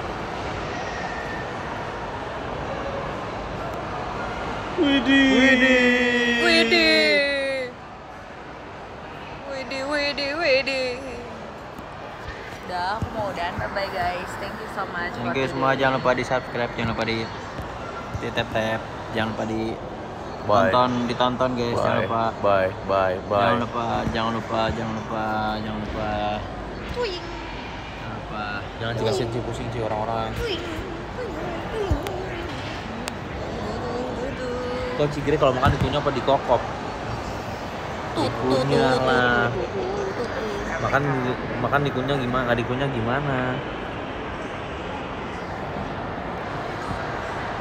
Widih. Widih. Widih. Widih, widih, widih. Udah, aku mau udahan. Bye-bye guys. Thank you so much. Thank for you semua, today. jangan lupa di subscribe, jangan lupa di di tap tap, jangan lupa di Bye. tonton, ditonton guys, jangan lupa. Bye, bye, Jangan lupa, jangan lupa, jangan lupa, jangan lupa. Twing, Jangan lupa. Jangan jelasin sih, pusing sih orang-orang. twing, twing, twing. Kok Cigre kalau makan dikunyah apa dikokop? Dikunyah lah. Makan makan dikunyah gimana? Nggak dikunyah gimana?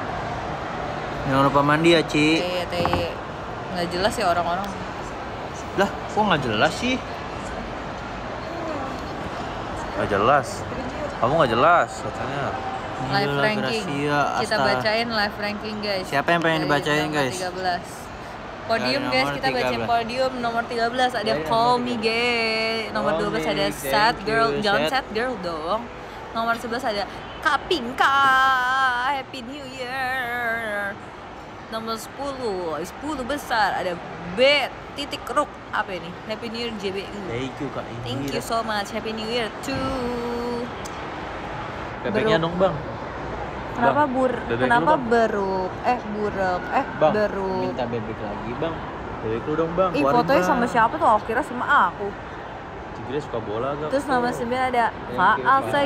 Jangan lupa mandi ya, Ci. Teh, teh. Nggak jelas ya orang-orang. Lah, kok nggak jelas sih? Nggak jelas. Kamu nggak jelas katanya. Live Gila, ranking. Gracia, Kita Asta. bacain live ranking guys. Siapa yang pengen Dari dibacain, nomor guys? tiga belas. Podium Dari guys, nomor kita bacain tiga belas. podium nomor tiga belas ada Dari Call nomor Me Gay. Nomor Call dua belas Me, ada thank Sad Girl, you, jangan Sad. Sad Girl dong. Nomor sebelas ada Kapingka, Happy New Year. Nomor sepuluh, sepuluh besar ada B titik Ruk. Apa ini? Happy New Year J B U. Thank you Kak Thank you Indira. so much. Happy New Year to Bebeknya Beruk. dong bang. Kenapa Bang, bur? bebek Kenapa lu, Bang. beruk? Eh buruk. Eh Bang, beruk. minta bebek lagi bang. Bebek lu dong bang. Ih keluarin, fotonya Bang. sama siapa tuh? Aku kira sama aku. Cigre suka bola gak? Terus nomor sembilan ada Kak Alsa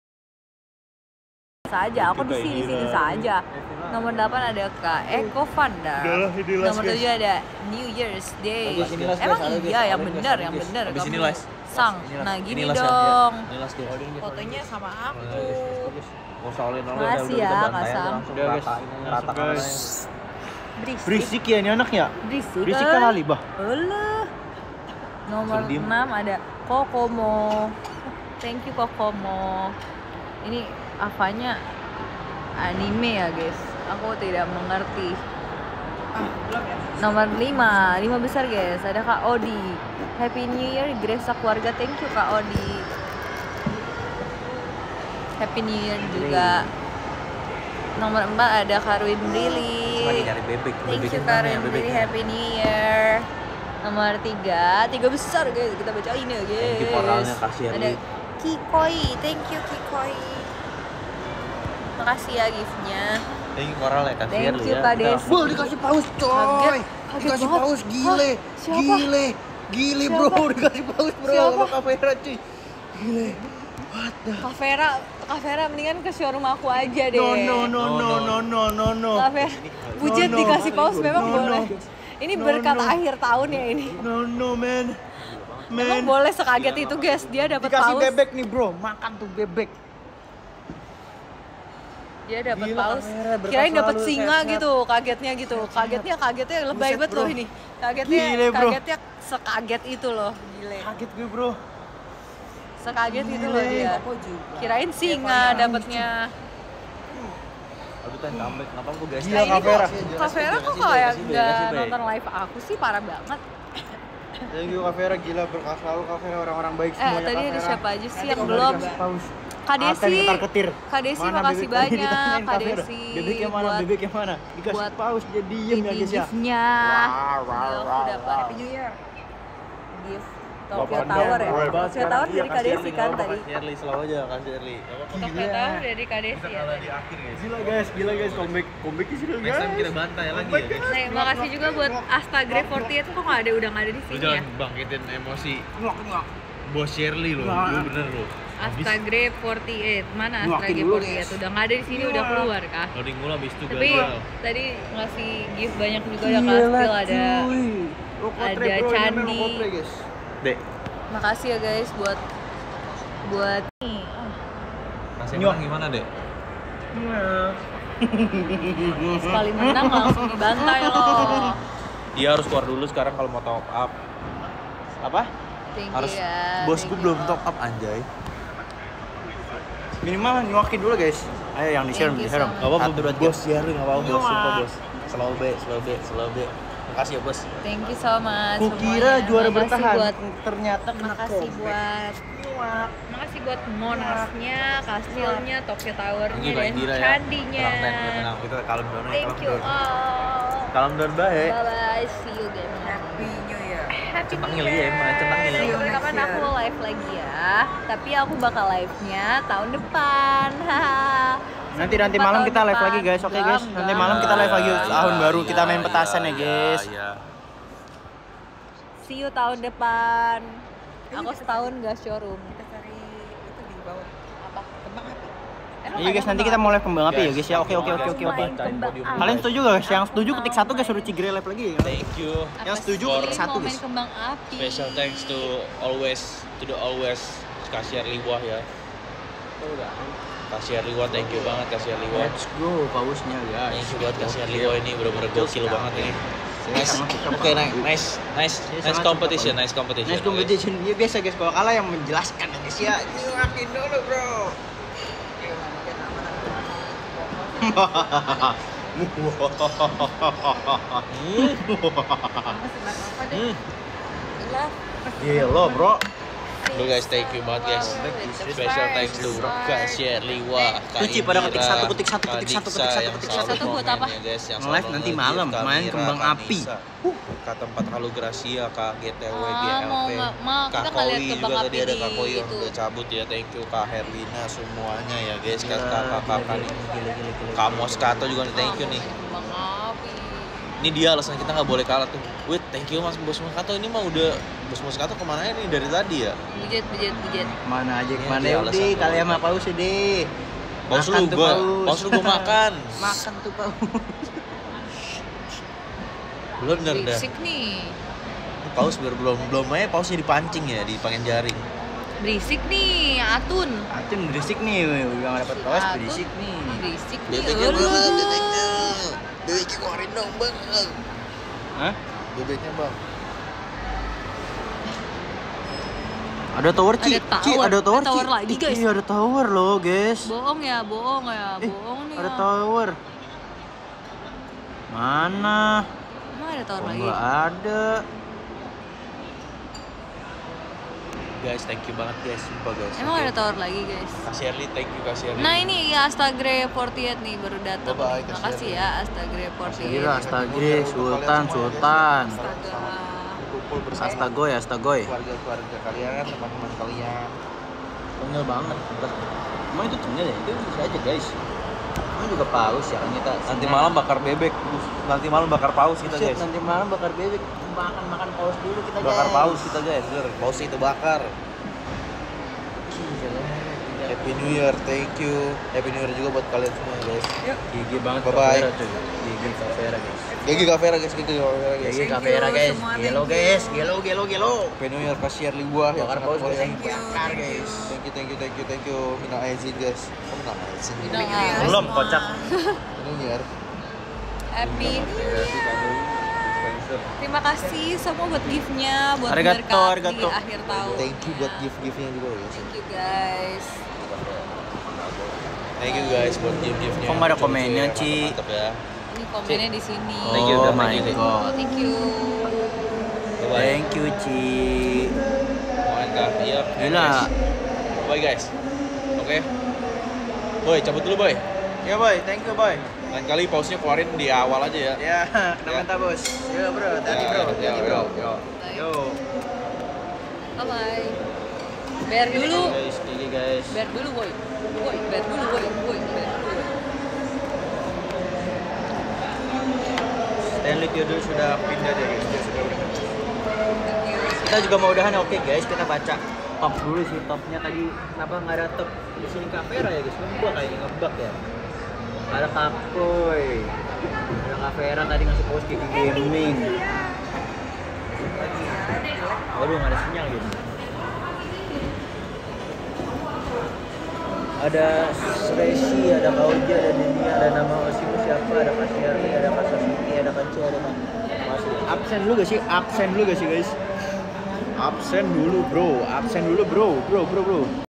saja. Aku di sini sini saja. Nomor delapan ada Kak Eko Vanda. Nomor tujuh ada New Year's Day. Guys, ini last, Emang guys. Ada, guys. iya yang Ada, guys. benar, Ada, yang guys. benar. Habis Kamu ini last. Sang. Ini last. Nah Ini gini last ya? dong. Ini last guys. Fotonya sama aku. Mau soalin oleh Makasih ya, Kak Sam. Udah, guys. Rata Guys. Berisik. Berisik ya ini anak ya? Berisik. Berisik eh. kali bah. Alah. Nomor Suruh diem. enam ada Kokomo. Thank you Kokomo. Ini apanya? Anime ya guys. Aku tidak mengerti. Nomor lima, lima besar guys. Ada Kak Odi. Happy New Year Gresa keluarga. Thank you Kak Odi. Happy New Year juga. Nomor empat ada Karwin Brili. Lagi nyari bebek. Thank Bebeknya you mana ya Karen Brili, bebeknya? Happy New Year. Nomor tiga, tiga besar guys, kita bacain ya guys. Thank you koralnya, kasih ya, Ada Li. Kikoi, thank you Kikoi. Makasih ya giftnya. Thank you koral ya kasih Thank lu you ya. Kak Kita Desi. langsung- Bol dikasih paus coy. Kaget, kaget Dikasih banget. paus gile. Hah? Siapa? Gile. Gile bro, Siapa? dikasih paus bro Siapa? sama kamera cuy. Gile. What the Kak Vera, Kak Vera mendingan ke showroom aku aja deh. No no no no no no no no. Kak Vera, budget No, no. dikasih paus memang No, boleh. no. Ini No, berkat no. akhir tahun ya ini. No no man. Emang Man. boleh sekaget itu guys, dia dapat Dikasih paus. bebek nih bro, makan tuh bebek. Dia dapat Gila, paus. kamera, berkah Kirain dapat selalu, singa sehat-sehat. gitu, kagetnya gitu. Kagetnya kagetnya lebay Buset, banget bro. loh ini. Kagetnya Gile, bro. kagetnya sekaget itu loh, gile. Kaget gue bro. Sekaget itu Gile. loh dia. Aku juga. Kirain singa dapatnya. Aduh kan comeback, kenapa gue guys? Gila, Nah, ini Kak Vera. kok Kak Vera kok kayak nggak nonton live aku sih, parah banget. Thank you Kak Vera, gila berkah selalu Kak Vera, orang-orang baik Eh semuanya tadi Kak ada Vera. siapa aja sih Nanti yang kalau belum? dikasih paus. Kak Aten Desi. ketar-ketir. Kak Desi Mana makasih bebek tadi banyak. ditanyain, Kak Vera. Desi Bebek yang mana? buat Bebek yang mana? Dikasih buat paus dia diem ya ini guys ya. giftnya. Wow, wow, Gila, wow, aku dapat wow. Happy New Year. Gift Tokyo Bapak Tower ya. Anda, Tokyo sekarang Tower iya, dari Kak kasih Desi kan tadi. Kasih Erli, selalu aja kasih Erli. Tokyo Tower dari Kak Desi ya. tadi. akhir guys. Gila guys, gila guys, comeback comeback di sini Next time guys. kita bantai lagi ya guys. Nah, makasih juga buat Astagrade empat delapan kok nggak ada, udah nggak ada di Lu sini ya. jangan bangkitin emosi bos Shirley lo, lu bener lo. Astagrade empat delapan, mana Nguakin Astagrade dulu, empat delapan? guys. Udah nggak ada di sini, udah keluar kah? Loading mulu abis itu Tapi gagal. tadi ngasih gift banyak juga, ada kastil, ada ada candi. Dek, Makasih ya guys buat buat nih. Oh, kasih Nyok. menang gimana dek? sekali menang langsung dibantai loh. Dia harus keluar dulu sekarang kalau mau top up. Apa? Thank Harus you ya. bos thank gue you. belum top up anjay. Minimal nyuakin dulu guys. Ayo yang di share, Thank di you share. so much. Gak apa-apa Satu, dua, tiga. bos Shirley, gak apa-apa bos, Nyok. sumpah bos. Selalu be, selalu be, selalu be. Makasih ya bos. Thank you so much. Kukira semuanya. juara Makasih bertahan, buat ternyata kena makasih comeback. buat makasih buat monasnya, kastilnya, Tokyo Thank Towernya, you Kak dan Indira ya. candinya. Tenang, tenang, tenang. Kita kalem down aja, Thank kalem you down. all. Kalem down baik. Bye bye, see you game. Happy New Year. Happy Centang New ngeli ya, Year. emang, centang ngeli. Tunggu kapan Next aku year. live lagi ya. Tapi aku bakal live-nya tahun depan. Haha. Nanti nanti Sampai malam tahun kita live depan. lagi guys. Oke Enggak, guys. Nanti enggak. malam kita live lagi Ya, tahun ya, baru ya, kita main petasan ya guys. ya. See you tahun depan. Aku setahun gak showroom. Kita cari itu di bawah. Apa? Kembang api. Emang Iya ada guys, nanti kembang kita api? mau live kembang api ya guys ya. Oke oke oke oke oke. Main kembang api. Kalian setuju gak guys? Yang setuju ketik satu guys, suruh Cigre live lagi ya. Thank you. Yang Apa setuju sih? ketik satu Mau main guys. kembang api. Special thanks to always to the always Kasiar Liwah ya. Kasiar Liwah, thank you banget Kasiar Liwah. Let's go pausnya guys. Thank you buat Kasiar Liwah ini bener-bener gokil banget ini. Nice. Oke, nice, nice, nice, Saya nice sangat competition, suka, nice competition. Nice competition. Dia biasa guys, kalau kalah yang menjelaskan ya guys ya. Ini makin dulu bro. Hmm. Hmm. Gila bro. Lu guys, thank you banget guys. Special thanks to Kak Shirley, wah, Kak Luci pada ketik Indira, satu, ketik satu, Kak ketik satu, Diksa ketik satu, yang ketik selalu satu. Buat komen apa? ya, guys, yang Nge-live selalu nanti nge-gift, malam, Kak main Mira, kembang Kak api. Nisa, Kak Tempat Halu Gracia, Kak G T W, Ah, G L mau P, nggak- mau, Kak kita nggak lihat Koi kembang juga api tadi ada di Kak Koi yang itu. udah cabut ya, thank you Kak Herlina semuanya ya guys, Kak Gila, Kakak Kakak gila, nih, gila, gila, gila, Kak gila, Moskato gila. juga nih, thank you nih. Bang Api. Ini dia alasan kita nggak boleh kalah tuh. Wait, thank you Mas Bos Moskato. Ini mah udah Bos Moskato kemana nih dari tadi ya? Bujet, bujet, bujet. Mana aja Ini kemana dia ya alasan udah gua kalian makan. mah paus ya deh. Paus Makan lu tuh, gua, paus. paus lu gua makan. Makan tuh paus. Belum bener dah. Berisik nih. Paus baru belum belum aja pausnya dipancing ya, dipakai jaring. Berisik nih, Atun. Atun berisik nih, udah nggak dapat paus Atun berisik nih. Berisik nih. Bebeknya elu. mana bebeknya? Bebeknya keluarin dong bang. Hah? Bebeknya bang. Ada tower Ci, Ada Ci, tower. ada tower, Ada tower Ci. lagi, guys. Iya, ada tower loh, guys. Bohong ya, bohong ya, Eh, bohong nih. ada ya. tower. Mana? Emang ada tower Kok lagi? nggak ada? Guys, thank you banget guys, sumpah guys. Emang ada tower lagi, guys? Kak Shirley, thank you Kak Shirley. Nah ini ya Astagre empat puluh delapan nih baru datang. Bye-bye, Terima Kak kasih Shirley. ya Astagre empat puluh Gila, delapan. Astagre, Sultan, Sultan. Astaga. Kumpul bersama Astagoy, Astagoy. keluarga-keluarga kalian, teman-teman kalian. Tengil banget. Emang itu tengil ya? Itu bisa aja guys. Emang juga paus ya kan kita. Nanti malam bakar bebek, nanti malam bakar paus kita Buset, guys. nanti malam bakar bebek. Makan makan paus dulu kita Bakar guys. paus kita guys, bener. Paus itu bakar. Gila. Happy New Year, thank you. Happy New Year juga buat kalian semua guys. Gigi banget. Bye-bye. Kavera, cuy. Gigi Kavera guys. Gigi Kavera guys, Gigi Kavera guys. Gigi Thank Kavera you guys. semua, Gelo thank guys, you. gelo gelo gelo. Happy New Year Kak Shirley gua yang Bakar sangat paus baik. guys. Thank you, Bakar thank you. guys. Thank you, thank you, thank you, thank you. Minal aizin guys. Oh, minal aizin. Minal Happy New Year Belum, semua. kocak. Happy New Year. Happy New Year. Terima kasih semua buat gift-nya, buat Arigato, berkat di arigato. akhir tahun. Thank you buat gift-giftnya juga guys. Thank you guys. Thank you guys buat gift-giftnya. Kok nggak ada Lucu-lucu komennya, ya, Ci? mantap-mantap ya. Ini komennya di sini. Thank you, Oh thank my you. god. Oh, thank you. Bye-bye. Thank you Ci. Mohon kak, iya. Gila. Bye guys. Oke. Boy, cabut dulu boy. Ya boy, thank you boy. Lain kali pausnya keluarin di awal aja ya. Ya, kena mental bos. Yo bro, tadi Ya, bro, ya, tadi bro. yo. Yo. Bye bye. Bayar dulu. Guys, gigi guys. Bayar dulu, boy. Boy, bayar dulu, boy. Boy, bayar dulu. Stanley Theodore sudah pindah dari dia sudah udah. Thank you. Kita juga mau udahan oke guys, kita baca top dulu sih topnya tadi kenapa nggak ada top di sini Kavera ya guys? Kan gua kayaknya ngebug ya. Ada Kakoy, ada Kavera tadi ngasih post Kiki Gaming. Waduh nggak ada sinyal gitu. Ada Sresi, ada Kauja, ada Dunia, ada nama Osimu siapa, ada Kasyari, ada Kasasuki, ada Kanci, ada Mas. Absen dulu gak sih? Absen dulu gak sih guys? Absen dulu bro, absen dulu bro, bro, bro, bro.